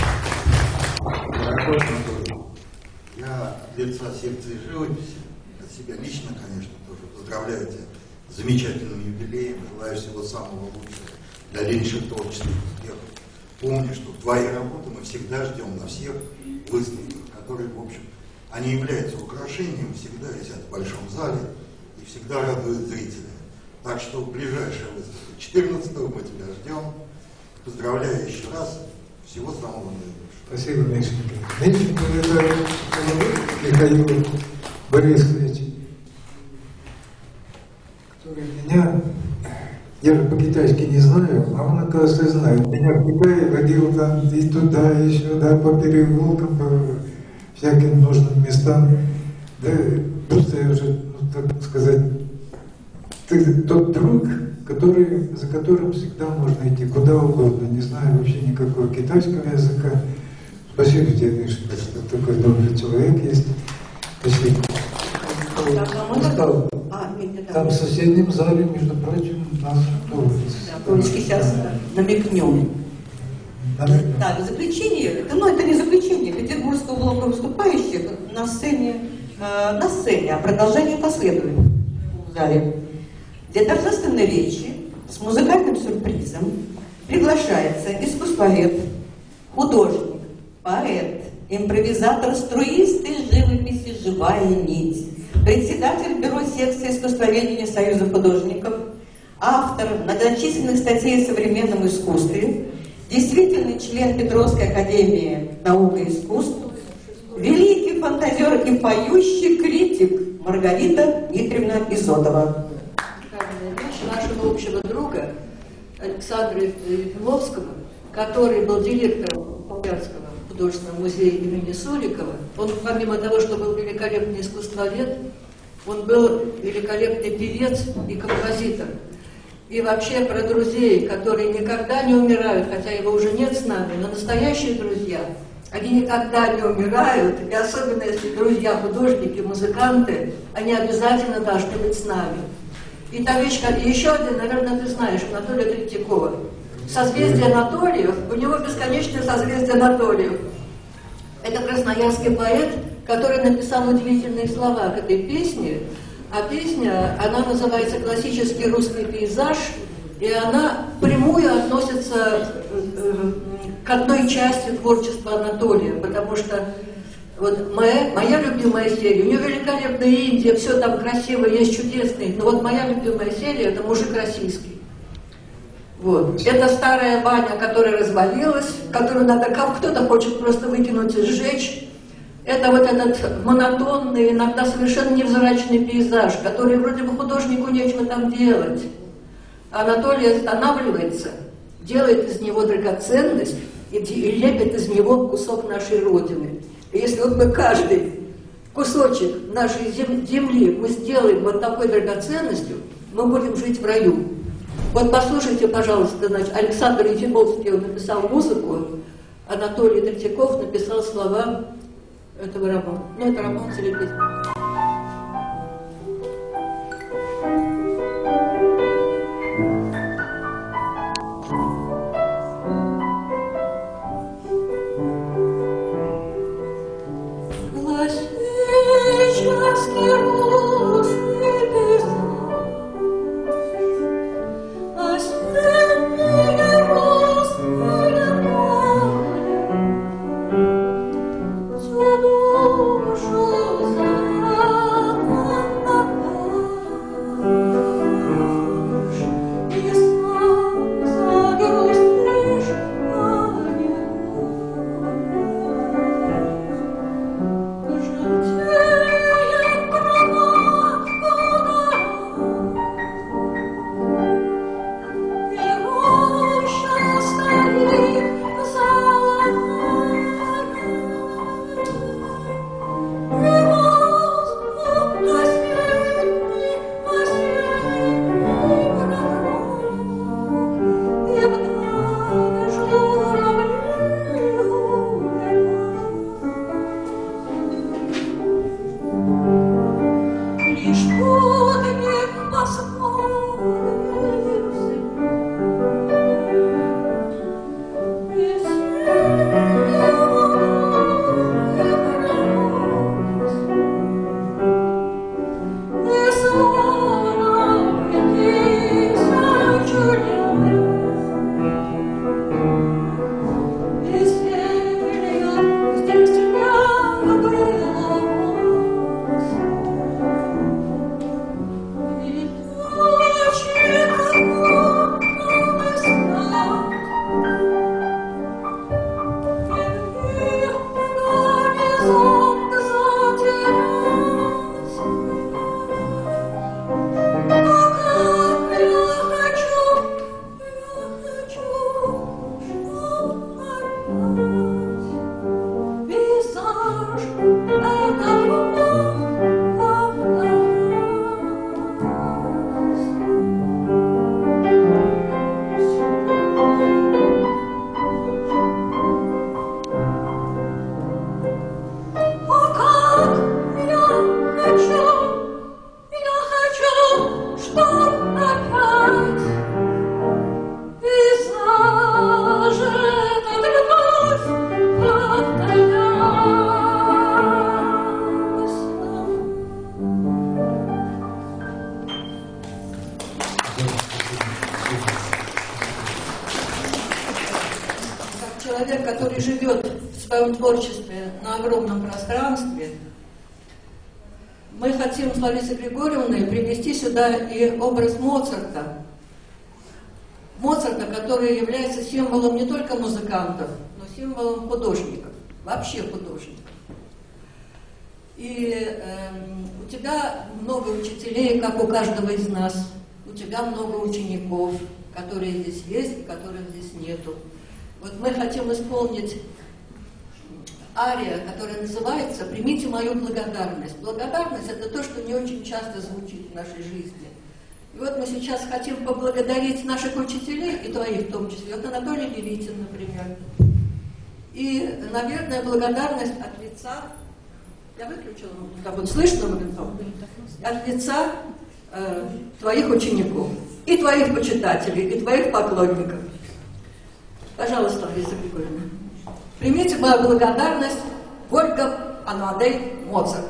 Дорогой Анатолий, я от лица секции живописи, от тебя лично, конечно, тоже поздравляю тебя с замечательным юбилеем, желаю всего самого лучшего для дальнейших творческих успехов. Помни, что твои работы мы всегда ждем на всех выставках, которые, в общем, они являются украшением, всегда висят в большом зале и всегда радуют зрителей. Так что ближайшая выставка четырнадцатого мы тебя ждем. Поздравляю еще раз. Всего самого наилучшего. Спасибо, Мишенька. Мишенька, это Михаил Борисович, который меня, я же по-китайски не знаю, а он, оказывается, знает. Меня в Китае водил там и туда, и сюда, по переулкам, по всяким нужным местам. Да, просто я уже, ну, так сказать, ты тот друг, который, за которым всегда можно идти куда угодно, не знаю вообще никакого китайского языка. Спасибо тебе, Миша, что такой добрый человек есть. Спасибо. Там, там в соседнем зале, между прочим, нас тоже. Сейчас намекнем. Да, в заключение, это, ну это не заключение Петербургского блока выступающих на сцене, э, на сцене, а продолжение последует в зале. Для торжественной речи с музыкальным сюрпризом приглашается искусствовед, художник, поэт, импровизатор струистой живописи «Живая нить», председатель бюро секции искусствоведения Союза художников, автор многочисленных статей о современном искусстве, действительный член Петровской академии наук и искусств, великий фантазер и поющий критик Маргарита Дмитриевна Изотова. Нашего общего друга Александра Ефимовского, который был директором Болгарского художественного музея имени Сурикова. Он, помимо того, что был великолепный искусствовед, он был великолепный певец и композитор. И вообще про друзей, которые никогда не умирают, хотя его уже нет с нами, но настоящие друзья, они никогда не умирают, и особенно если друзья художники, музыканты, они обязательно должны быть с нами. И та вещь, еще один, наверное, ты знаешь, Анатолия Третьякова. Созвездие Анатолиев, у него бесконечное созвездие Анатолиев. Это красноярский поэт, который написал удивительные слова к этой песне. А песня, она называется «Классический русский пейзаж», и она впрямую относится к одной части творчества Анатолия, потому что вот моя, моя любимая серия, у нее великолепная Индия, все там красиво, есть чудесный, но вот моя любимая серия — это «Мужик российский». Вот. Это старая баня, которая развалилась, которую надо, как кто-то хочет просто выкинуть и сжечь. Это вот этот монотонный, иногда совершенно невзрачный пейзаж, который вроде бы художнику нечего там делать. Анатолий останавливается, делает из него драгоценность и лепит из него кусок нашей Родины. И если вот мы каждый кусочек нашей земли мы сделаем вот такой драгоценностью, мы будем жить в раю. Вот послушайте, пожалуйста, значит, Александр Ефимовский написал музыку, Анатолий Третьяков написал слова этого романа. Ну, это роман «Целебный». Душу за Человек, который живет в своем творчестве на огромном пространстве, мы хотим с Ларисой Григорьевной привнести сюда и образ Моцарта. Моцарта, который является символом не только музыкантов, но символом художников, вообще художников. И э, у тебя много учителей, как у каждого из нас, у тебя много учеников, которые здесь есть и которых здесь нету. Вот мы хотим исполнить ария, которая называется «Примите мою благодарность». Благодарность – это то, что не очень часто звучит в нашей жизни. И вот мы сейчас хотим поблагодарить наших учителей, и твоих в том числе, вот Анатолий Левитин, например. И, наверное, благодарность от лица, я выключила, так вот слышно, от лица э, твоих учеников, и твоих почитателей, и твоих поклонников. Пожалуйста, Лариса Григорьевна, примите мою благодарность, Вольфганг Амадей Моцарт.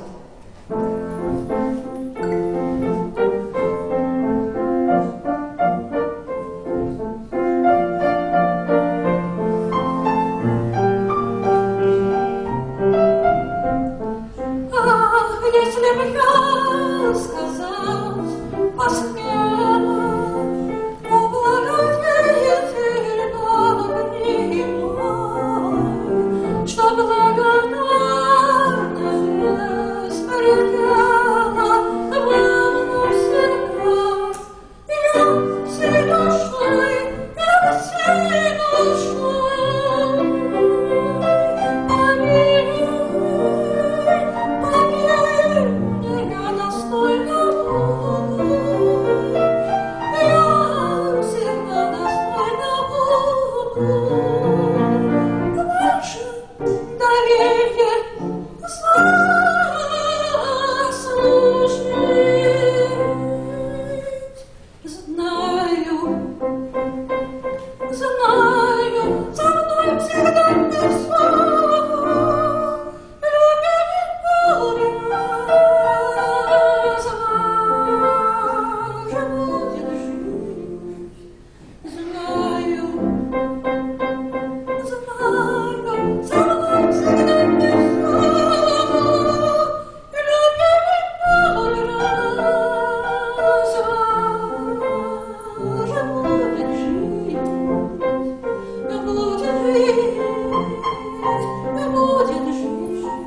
Ах, если бы я сказал, посмела, о благодетель огней мой, что благодарность предела вам всегда. Я всей душой, я всей душой помилуй, помилуй меня достойно буду, я всегда достойно буду. Ваше доверие заслужить. Знаю, знаю, за мной всегда несла, любя не повязана, будет жить. Знаю, знаю, за мной всегда несла, любя не повязана, будет жить. Будет жить, будет жить.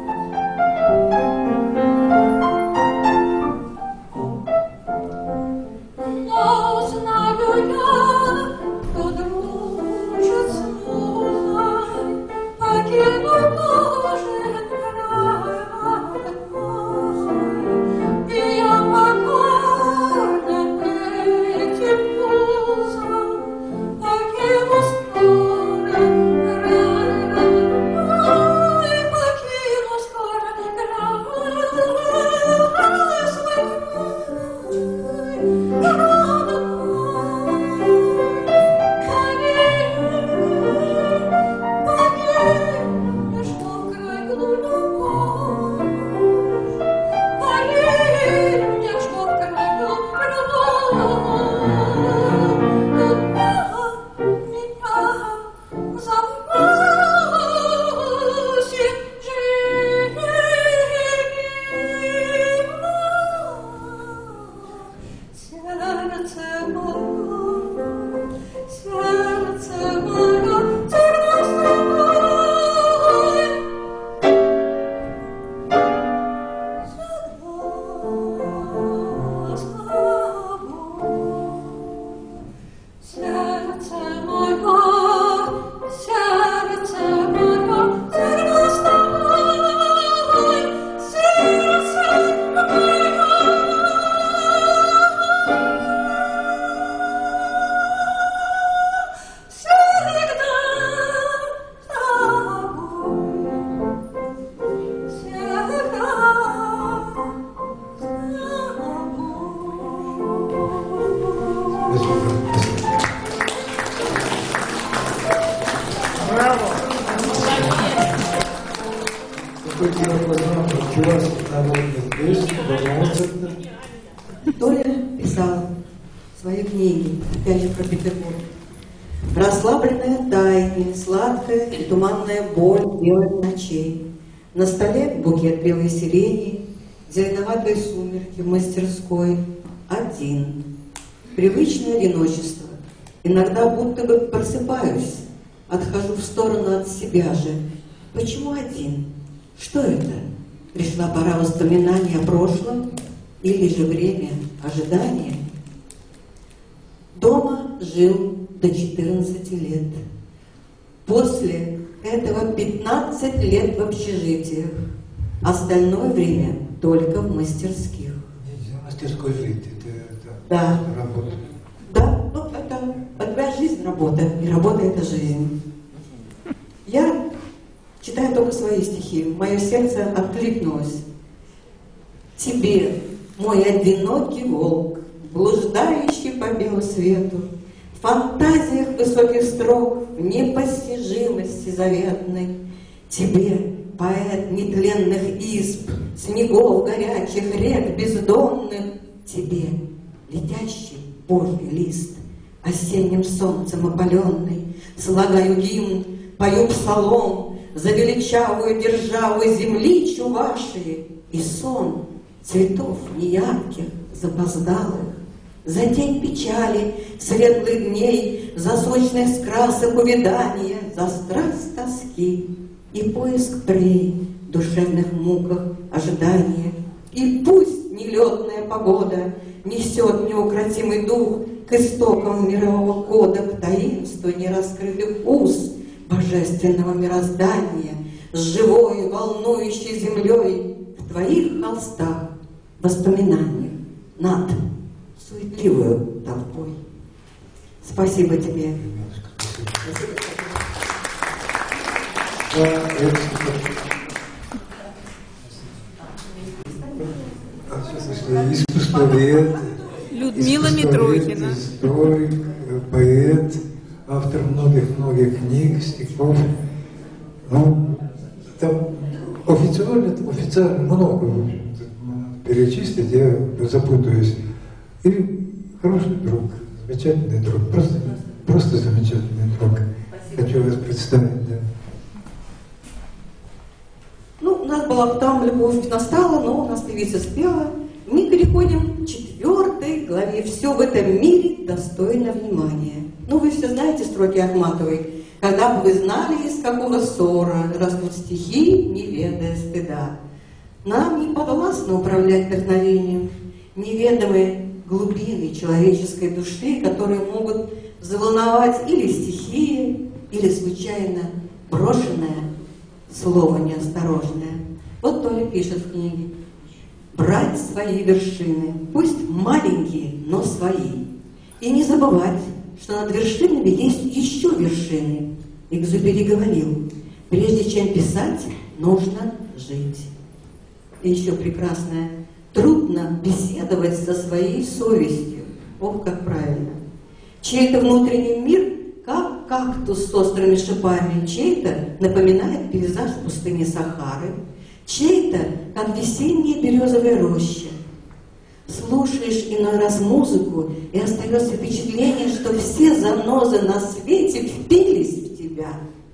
Но знаю я, кто дружит с музой, покинул тоже край родной. И я покорна этим музам, покину скоро край родной, покину скоро край свой сердце мое, сердце мое, сердце мое. Насколько я познал, чувашских народных песен, Моцарта. Толя писал свои книги, опять же про Петербург. Расслабленное таяние, сладкая и туманная боль белых ночей. На столе букет белой сирени, зеленоватые сумерки в мастерской. Один. Привычное одиночество. Иногда будто бы просыпаюсь, отхожу в сторону от себя же. Почему один? Что это? Пришла пора воспоминаний о прошлом или же время ожидания? Дома жил до четырнадцати лет. После этого пятнадцать лет в общежитиях. Остальное время только в мастерских. В мастерской жить, это, это Да. работа. Да, ну это одна жизнь работа, и работа это жизнь. Я читаю только свои стихи, мое сердце откликнулось. Тебе, мой одинокий волк, блуждающий по белу свету, в фантазиях высоких строк, в непостижимости заветной, тебе, поэт нетленных изб, снегов горячих, рек бездонных, тебе, летящий Божий лист, осенним солнцем опаленный, слагаю гимн, пою псалом за величавую державу земли Чувашии и сон цветов неярких, запоздалых, за день печали светлых дней, за сочность красок увядания, за страсть тоски и поиск прей в душевных муках ожидания. И пусть нелетная погода несет неукротимый дух к истокам мирового кода, к таинству нераскрытых уз божественного мироздания, с живой, волнующей землей в твоих холстах воспоминаниях над суетливую толпой. Спасибо тебе. Искусствовед, Людмила Митрохина. историк, поэт, автор многих-многих книг, стихов. Ну, там официально, официально много, в общем-то, перечислить, я запутаюсь. И хороший друг, замечательный друг, просто, просто замечательный друг. Хочу вас представить, да. Ну, у нас была там любовь настала, но у нас певица спела. Мы переходим к четвертой главе. Все в этом мире достойно внимания. Ну, вы все знаете строки Ахматовой. Когда бы вы знали, из какого ссора растут стихи, не ведая стыда. Нам не подвластно управлять вдохновением. Неведомые глубины человеческой души, которые могут заволновать или стихии, или случайно брошенное слово неосторожное. Вот Толя пишет в книге. Брать свои вершины, пусть маленькие, но свои. И не забывать, что над вершинами есть еще вершины. Экзюпери говорил, прежде чем писать, нужно жить. И еще прекрасное. Трудно беседовать со своей совестью. Ох, как правильно. Чей-то внутренний мир, как кактус с острыми шипами, чей-то напоминает пейзаж пустыни Сахары, чей-то, как весенняя березовая роща. Слушаешь иной раз музыку, и остается впечатление, что все занозы на свете впились в тебя.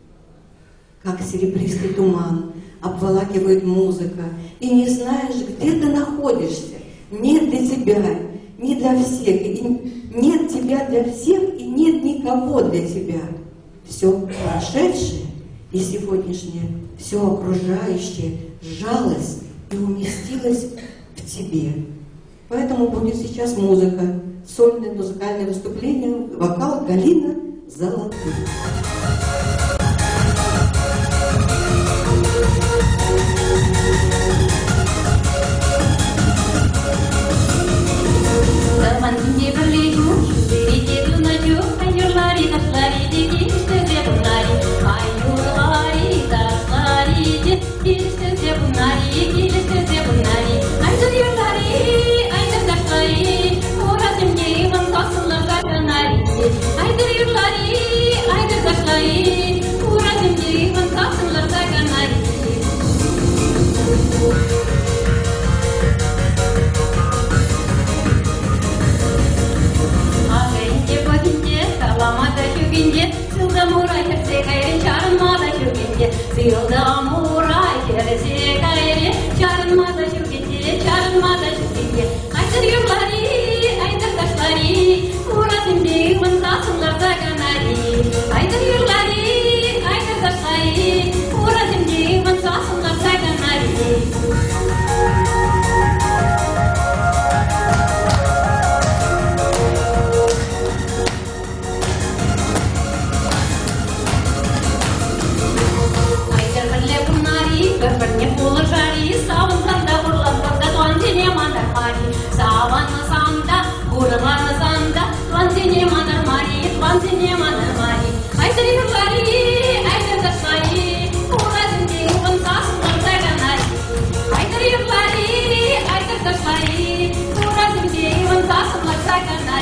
Как серебристый туман обволакивает музыка, и не знаешь, где ты находишься. Нет для тебя, не для всех, и нет тебя для всех, и нет никого для тебя. Все прошедшее и сегодняшнее, все окружающее сжалось и уместилось в тебе. Поэтому будет сейчас музыка, сольное музыкальное выступление, вокал Галина Золотых. Aydır yılları, aydır taşları Gelese gaire, çarınmada şüketi, çarınmada şüketi. Aydır yılları, aydır taşları, Murat'ın bir mınsasınlarda ganari. Aydır yılları, aydır taşları, Murat'ın bir mınsasınlarda ganari. Berpernya pula jari, sawan sanda burlan pada tuanjinya mandar mari. Sawan sanda, burlan sanda, tuanjinya mandar mari, tuanjinya mandar mari. Ay seri lari, ay tertasai, pura tinggi pensas menteganai. Ay seri lari, ay tertasai, pura tinggi pensas menteganai.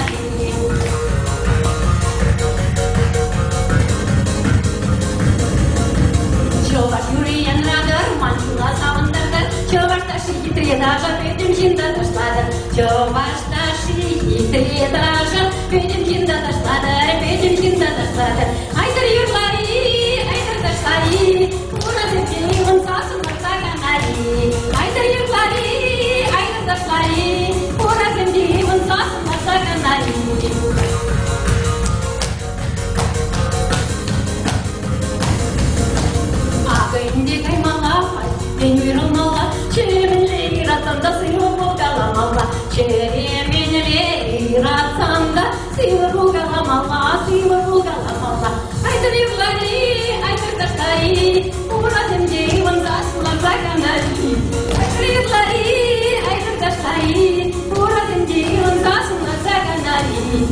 Coba curian radar, manchula savandarda, coba stashigi tredaja, pedim jinda tashlada. Coba stashigi tredaja, pedim jinda tashlada, pedim jinda tashlada. Aydır yurtlari, aydır taşlari, pura tinggi mınsasın marsaganari. Aydır yurtlari, aydır taşlari, pura tinggi mınsasın marsaganari. Indi kay malapay, penyuirang mala, Cheminleri ratanda siwuru galamala, Cheminleri ratanda siwuru galamala, siwuru galamala. Ay terivlari, ay tertasai, pura tinggi wanzas magsaganari. Ay terivlari, ay tertasai, pura tinggi wanzas magsaganari.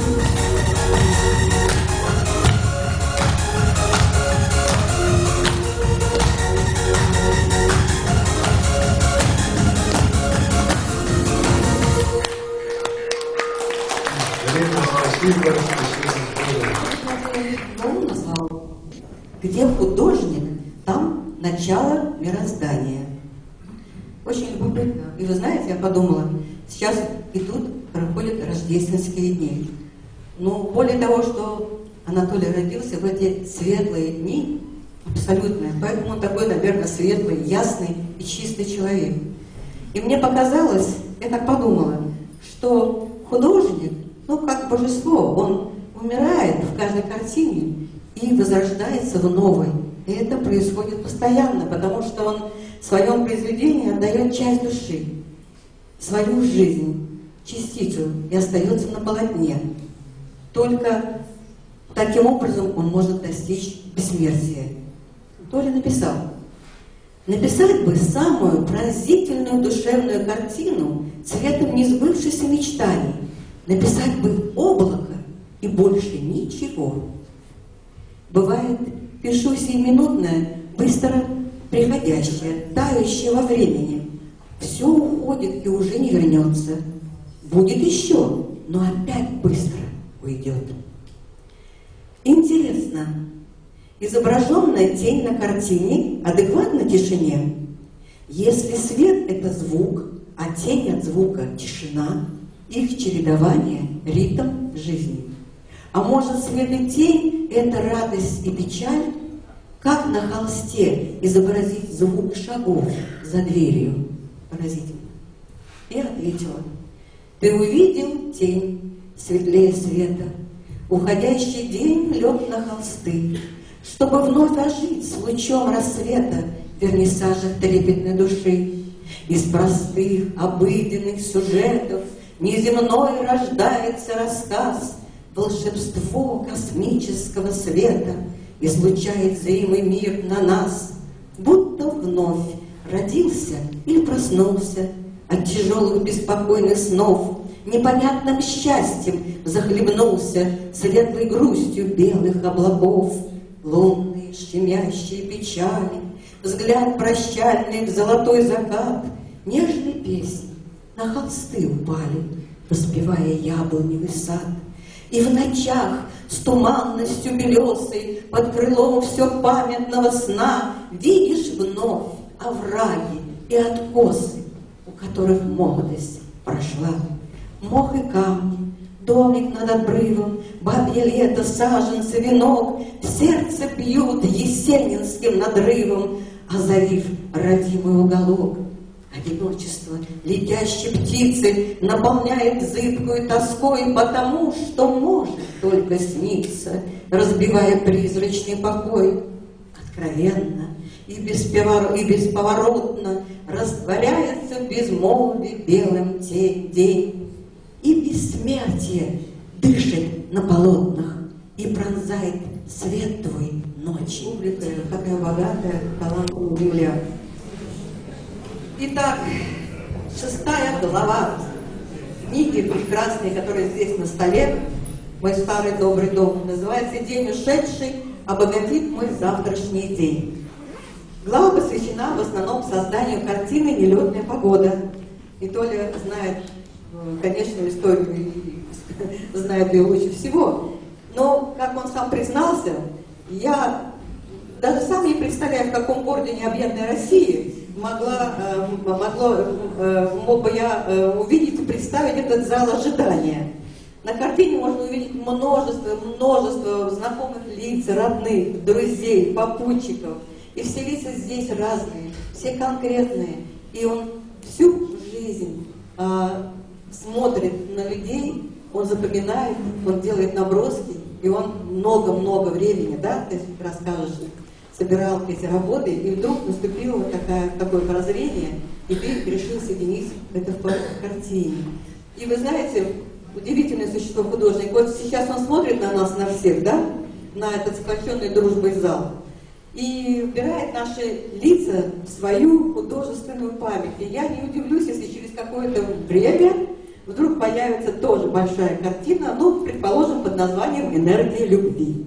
Он назвал, где художник, там начало мироздания. Очень любопытно. И вы знаете, я подумала, сейчас идут, проходят рождественские дни. Но более того, что Анатолий родился в эти светлые дни, абсолютно, поэтому он такой, наверное, светлый, ясный и чистый человек. И мне показалось, я так подумала, что художник, ну, как божество, он умирает в каждой картине и возрождается в новой. И это происходит постоянно, потому что он в своем произведении отдает часть души, свою жизнь, частицу, и остается на полотне. Только таким образом он может достичь бессмертия. Толя написал: написать бы самую пронзительную душевную картину цветом несбывшихся мечтаний, написать бы облако и больше ничего. Бывает, пишу сиюминутное, быстро приходящее, тающее во времени. Все уходит и уже не вернется. Будет еще, но опять быстро уйдет. Интересно, изображенная тень на картине адекватна тишине? Если свет — это звук, а тень от звука — тишина, их чередование — ритм жизни. А может, свет и тень — это радость и печаль? Как на холсте изобразить звук шагов за дверью? Поразительно. И ответила: ты увидел тень светлее света, уходящий день лег на холсты, чтобы вновь ожить с лучом рассвета вернисажа трепетной души. Из простых, обыденных сюжетов неземной рождается рассказ, волшебство космического света излучает зримый мир на нас, будто вновь родился или проснулся от тяжелых беспокойных снов, непонятным счастьем захлебнулся светлой грустью белых облаков. Лунные щемящие печали, взгляд прощальный в золотой закат, нежные песни на холсты упали, воспевая яблоневый сад. И в ночах с туманностью белесой под крылом все памятного сна видишь вновь овраги и откосы, у которых молодость прошла. Мох и камни, домик над обрывом, бабье лето, саженцы, венок в сердце бьют есенинским надрывом. озарив родимый уголок. Одиночество летящей птицы наполняет зыбкую тоской, потому что может только сниться, разбивая призрачный покой. Откровенно и, бесповорот, и бесповоротно растворяется в безмолвии белым тень день, и бессмертие дышит на полотнах и пронзает свет твой ночи. Публика такая богатая, талантливая земля. Итак, шестая глава книги прекрасной, которая здесь на столе, «Мой старый добрый дом», называется «День ушедший обогатит мой завтрашний день». Глава посвящена в основном созданию картины «Нелетная погода». И Толя знает, конечно, историю и знает ее лучше всего. Но, как он сам признался, я даже сам не представляю, в каком городе необъятной России могла, э, могло, э, мог бы я э, увидеть и представить этот зал ожидания. На картине можно увидеть множество, множество знакомых лиц, родных, друзей, попутчиков. И все лица здесь разные, все конкретные. И он всю жизнь э, смотрит на людей, он запоминает, он делает наброски, и он много-много времени, да, ты расскажешь, собирал эти работы, и вдруг наступило вот такая, такое прозрение, и ты решил соединить это в картине. И вы знаете, удивительное существо художник. Вот сейчас он смотрит на нас, на всех, да, на этот сплоченный дружбой зал, и вбирает наши лица в свою художественную память. И я не удивлюсь, если через какое-то время вдруг появится тоже большая картина, ну, предположим, под названием «Энергия любви».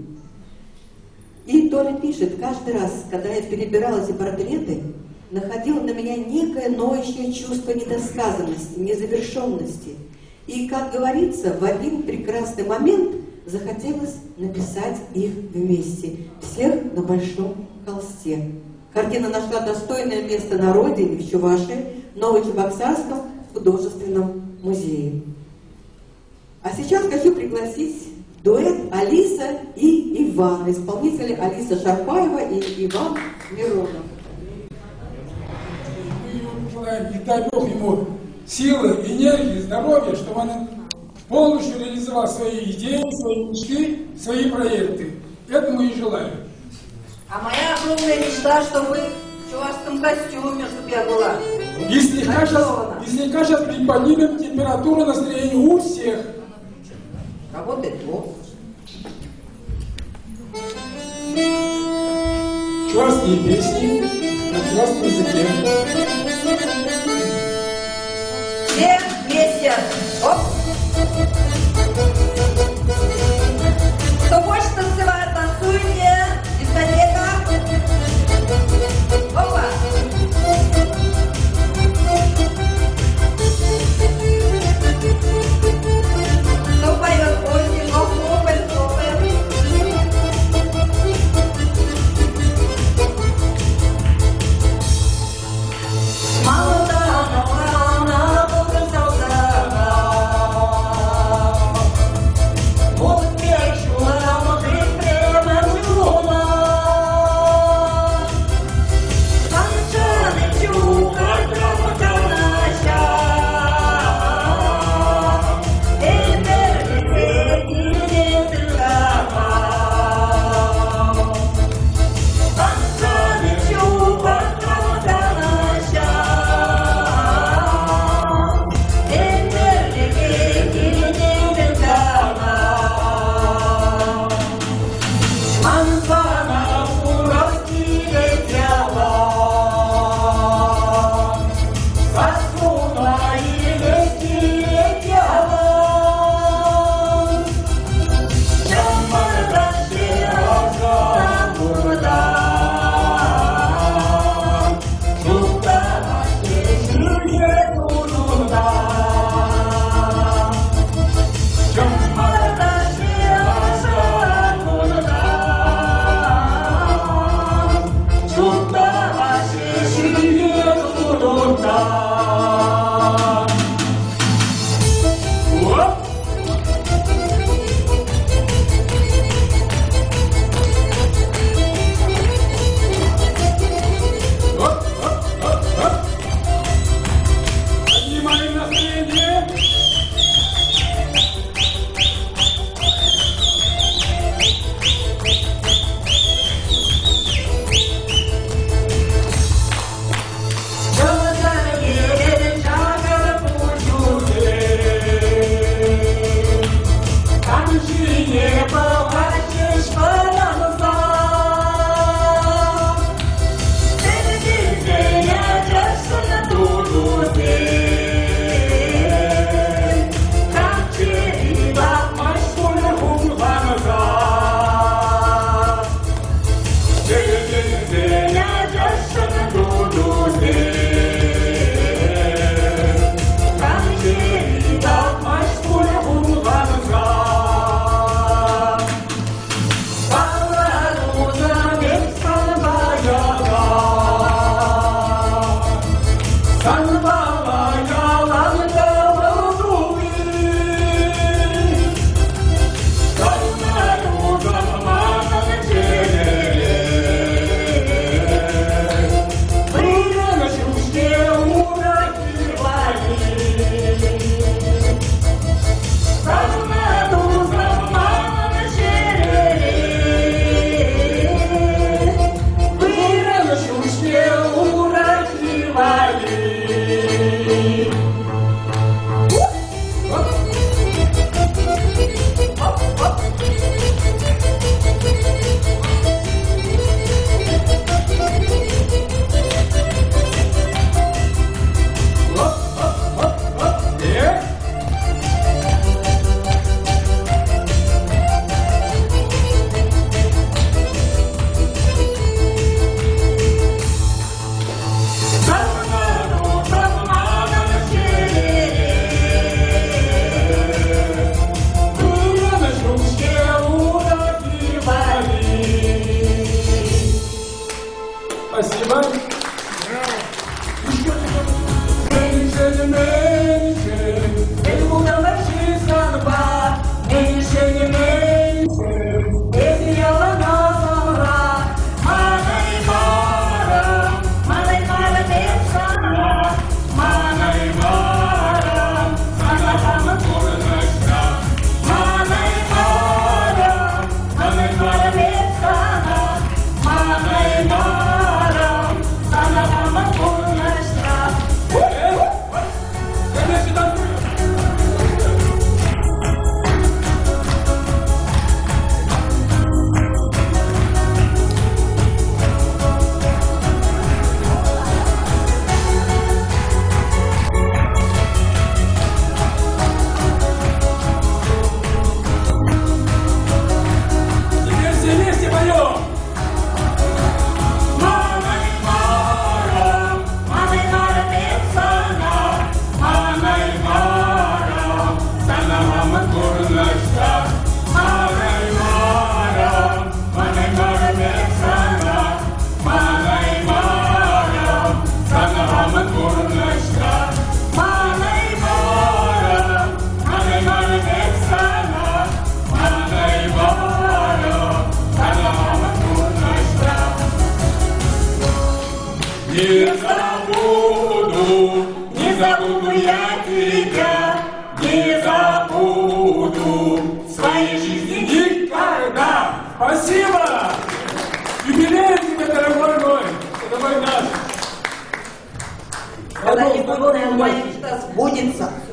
И Толя пишет, каждый раз, когда я перебирала эти портреты, находила на меня некое ноющее чувство недосказанности, незавершенности. И, как говорится, в один прекрасный момент захотелось написать их вместе, всех на большом холсте. Картина нашла достойное место на родине, в Чувашии, в Новочебоксарском художественном музее. А сейчас хочу пригласить дуэт Алиса и Иван, исполнители Алиса Шарпаева и Иван Миронов. Мы желаем, и дай Бог ему силы, энергии, здоровья, чтобы он полностью реализовал свои идеи, свои мечты, свои проекты. Это мы и желаем. А моя огромная мечта, чтобы вы в чувашском костюме, чтобы я была. И слегка сейчас приподнимем температуру настроения у всех. Работает плохо. Чувашские песни на чувашском языке. Все вместе. Оп. Кто хочет танцевать, танцуйте. Дискотека. Опа. Кто поет песни, но хлопаем, хлопаем. Молода, молода, молода, молода. твоей жизни никогда. Спасибо! Юбилей тебе, дорогой мой, дорогой наш. Когда-нибудь моя мечта сбудется.